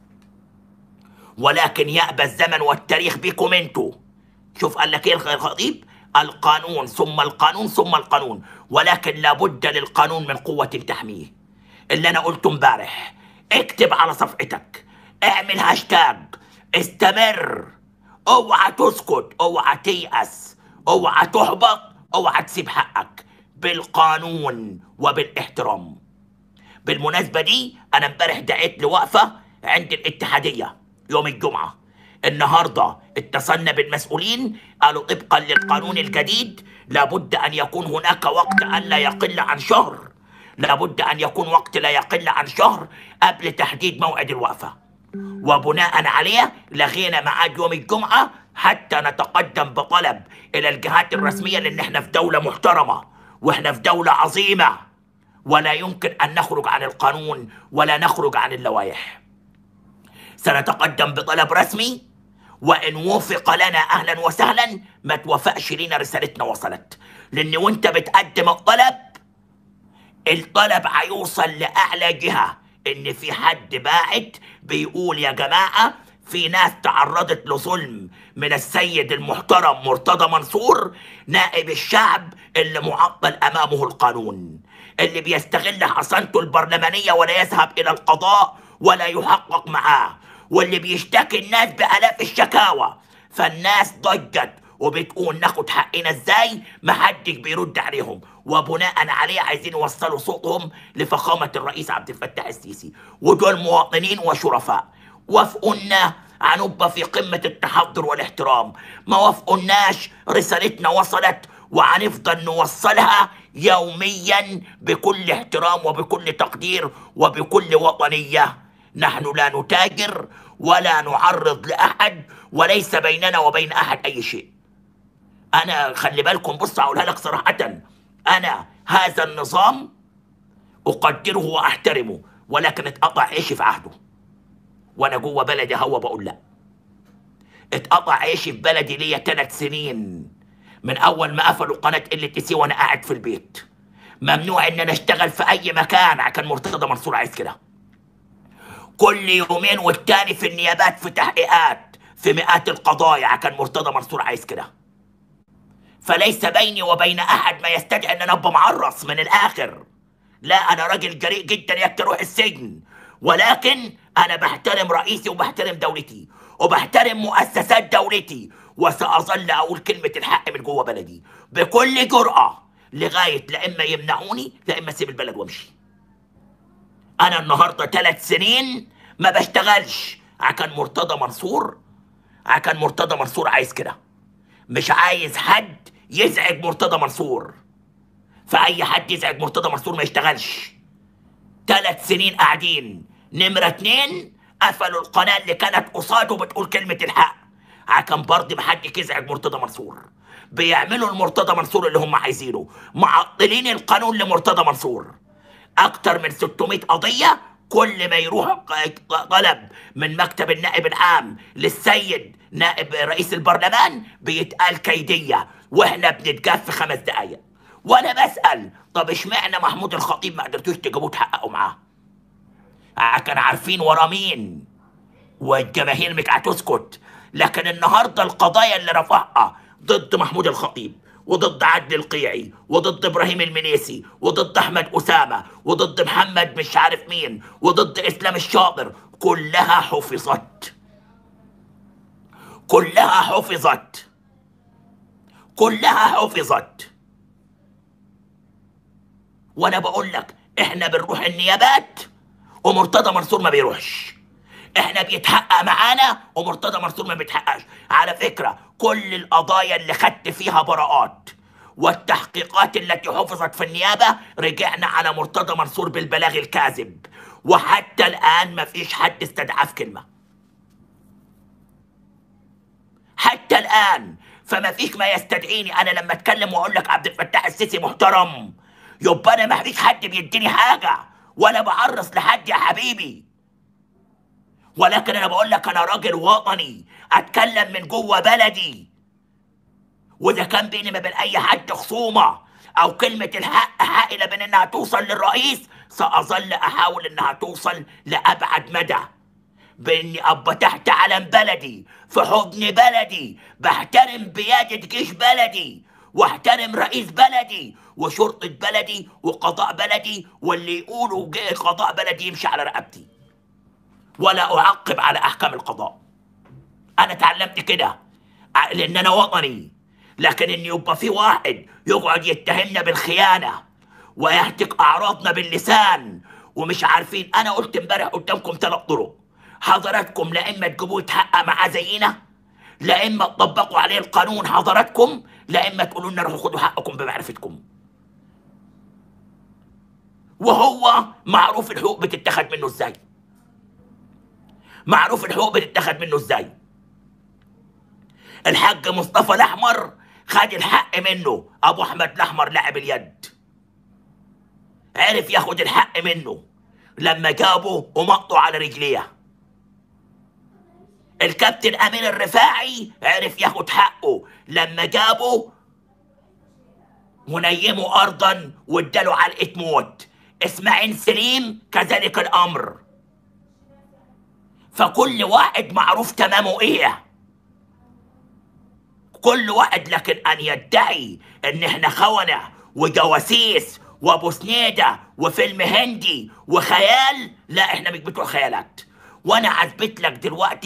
ولكن يأبى الزمن والتاريخ بكم انتوا. شوف قال لك ايه الخطيب؟ القانون ثم القانون ثم القانون، ولكن لابد للقانون من قوة تحميه. اللي أنا قلته امبارح، اكتب على صفحتك، اعمل هاشتاج، استمر، اوعى تسكت، اوعى تيأس، اوعى تحبط، اوعى تسيب حقك، بالقانون وبالاحترام. بالمناسبة دي انا امبارح دعيت لوقفة عند الاتحادية يوم الجمعة. النهاردة اتصلنا بالمسؤولين، قالوا طبقا للقانون الجديد لابد ان يكون هناك وقت الا يقل عن شهر، لابد ان يكون وقت لا يقل عن شهر قبل تحديد موعد الوقفة. وبناء عليه لغينا ميعاد يوم الجمعة حتى نتقدم بطلب إلى الجهات الرسمية، لأن احنا في دولة محترمة واحنا في دولة عظيمة، ولا يمكن أن نخرج عن القانون ولا نخرج عن اللوائح. سنتقدم بطلب رسمي، وإن وفق لنا أهلا وسهلا، ما توافقش لنا رسالتنا وصلت. لأن وانت بتقدم الطلب هيوصل لأعلى جهة، إن في حد باعت بيقول يا جماعة في ناس تعرضت لظلم من السيد المحترم مرتضى منصور نائب الشعب اللي معطل أمامه القانون، اللي بيستغل حصانته البرلمانية ولا يذهب إلى القضاء ولا يحقق معاه، واللي بيشتكي الناس بآلاف الشكاوى. فالناس ضجت وبتقول ناخد حقنا ازاي؟ محدش بيرد عليهم، وبناء عليه عايزين يوصلوا صوتهم لفخامة الرئيس عبد الفتاح السيسي، ودول مواطنين وشرفاء. وافقونا هنبقى في قمة التحضر والاحترام، ما وافقوناش رسالتنا وصلت وهنفضل نوصلها يوميا بكل احترام وبكل تقدير وبكل وطنية. نحن لا نتاجر ولا نعرض لأحد، وليس بيننا وبين أحد أي شيء. أنا خلي بالكم، بص أقولها لك صراحة، أنا هذا النظام أقدره وأحترمه، ولكن اتقطع عيشي في عهده، وأنا جوه بلدي هوا بقول لا. اتقطع عيشي في بلدي ليا 3 سنين من أول ما قفلوا قناة LTC وأنا قاعد في البيت، ممنوع ان انا اشتغل في اي مكان. كان مرتضى منصور عايز كده. كل يومين والتاني في النيابات في تحقيقات في مئات القضايا. كان مرتضى منصور عايز كده. فليس بيني وبين احد ما يستدعي ان انا ابقى معرص من الاخر. لا، انا راجل جريء جدا يكفي اروح السجن، ولكن انا بحترم رئيسي وبحترم دولتي وبحترم مؤسسات دولتي، وساظل اقول كلمه الحق من جوه بلدي بكل جرأه لغايه لا اما يمنعوني لا اما اسيب البلد وامشي. انا النهارده 3 سنين ما بشتغلش. كان مرتضى منصور عايز كده. مش عايز حد يزعج مرتضى منصور، فأي حد يزعج مرتضى منصور ما يشتغلش. 3 سنين قاعدين. نمرة 2 قفلوا القناة اللي كانت قصاده بتقول كلمة الحق. كان برضه محدش يزعج مرتضى منصور. بيعملوا المرتضى منصور اللي هم عايزينه، معطلين القانون لمرتضى منصور. أكتر من 600 قضية. كل ما يروح طلب من مكتب النائب العام للسيد نائب رئيس البرلمان بيتقال كيدية، واحنا بنتجاف في 5 دقايق. وانا بسأل طب اشمعنى محمود الخطيب ما قدرتوش تجيبوه تحققوا معاه؟ كانوا عارفين ورا مين والجماهير مش هتسكت. لكن النهارده القضايا اللي رفعها ضد محمود الخطيب وضد عدلي القيعي وضد ابراهيم المنيسي وضد احمد اسامه وضد محمد مش عارف مين وضد اسلام الشاطر، كلها حفظت. وانا بقول لك احنا بنروح النيابات ومرتضى منصور ما بيروحش. احنا بيتحقق معانا ومرتضى منصور ما بيتحققش. على فكرة كل القضايا اللي خدت فيها براءات والتحقيقات التي حفظت في النيابة رجعنا على مرتضى منصور بالبلاغ الكاذب، وحتى الآن ما فيش حد استدعاه في كلمة. حتى الآن. فما فيش ما يستدعيني أنا لما أتكلم وأقول لك عبد الفتاح السيسي محترم، يبقى أنا ما فيش حد بيديني حاجة ولا بعرص لحد يا حبيبي. ولكن انا بقول لك انا راجل وطني اتكلم من جوه بلدي، واذا كان بيني ما بين اي حد خصومه او كلمه الحق حائله بين انها توصل للرئيس، ساظل احاول انها توصل لابعد مدى، باني ابقى تحت علم بلدي في حضن بلدي، بحترم بياده جيش بلدي واحترم رئيس بلدي وشرطه بلدي وقضاء بلدي، واللي يقولوا قضاء بلدي يمشي على رقبتي ولا أعقب على أحكام القضاء. أنا اتعلمت كده لأن أنا وطني. لكن إن يبقى في واحد يقعد يتهمنا بالخيانة ويهتك أعراضنا باللسان ومش عارفين. أنا قلت امبارح قدامكم 3 طرق. حضراتكم لا إما تجيبوه يتحقق معاه زينا، لا إما تطبقوا عليه القانون حضراتكم، لا إما تقولوا لنا روحوا خدوا حقكم بمعرفتكم. وهو معروف الحقوق بتتاخد منه إزاي. الحاج مصطفى الأحمر خد الحق منه أبو أحمد الأحمر لاعب اليد، عرف ياخد الحق منه لما جابه ومقطه على رجليه. الكابتن أمين الرفاعي عرف ياخد حقه لما جابه ونيمه أرضا واداله علقة موت. إسماعيل سليم كذلك الأمر. فكل واحد معروف تمامه ايه، كل واحد. لكن ان يدعي ان احنا خونة وجواسيس وابو سنيدة وفيلم هندي وخيال، لا احنا مش بتوع خيالات. وانا اثبت لك دلوقتي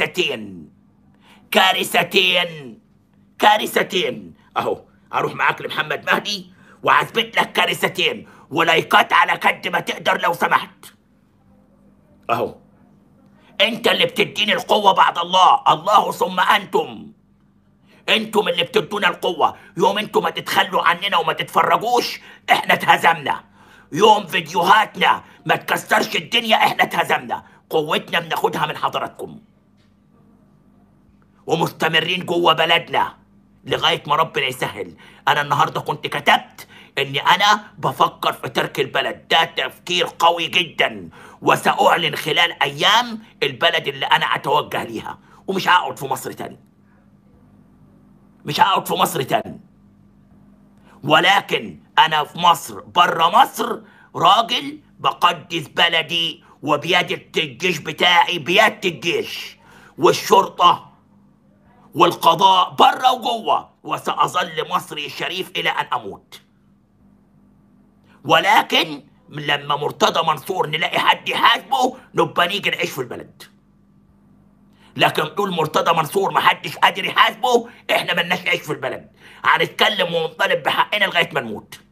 كارثتين اهو. اروح معاك لمحمد مهدي واثبت لك كارثتين، ولايكات على قد ما تقدر لو سمحت اهو. انت اللي بتديني القوة بعد الله ثم انتم اللي بتدونا القوة. يوم انتم ما تتخلوا عننا وما تتفرجوش احنا اتهزمنا. يوم فيديوهاتنا ما تكسرش الدنيا احنا اتهزمنا. قوتنا بناخدها من حضراتكم، ومستمرين جوه بلدنا لغاية ما ربنا يسهل. انا النهاردة كنت كتبت اني انا بفكر في ترك البلد. ده تفكير قوي جدا، وسأعلن خلال ايام البلد اللي انا اتوجه ليها، ومش هقعد في مصر تاني. ولكن انا في مصر بره مصر راجل بقدس بلدي، وبيادة الجيش بتاعي بيادة الجيش والشرطة والقضاء بره وجوه، وسأظل مصري شريف إلى أن أموت. ولكن لما مرتضى منصور نلاقي حد يحاسبه نبقى نيجي نعيش في البلد. لكن نقول مرتضى منصور محدش قادر يحاسبه، احنا ملناش عيش في البلد، هنتكلم ونطالب بحقنا لغايه ما نموت.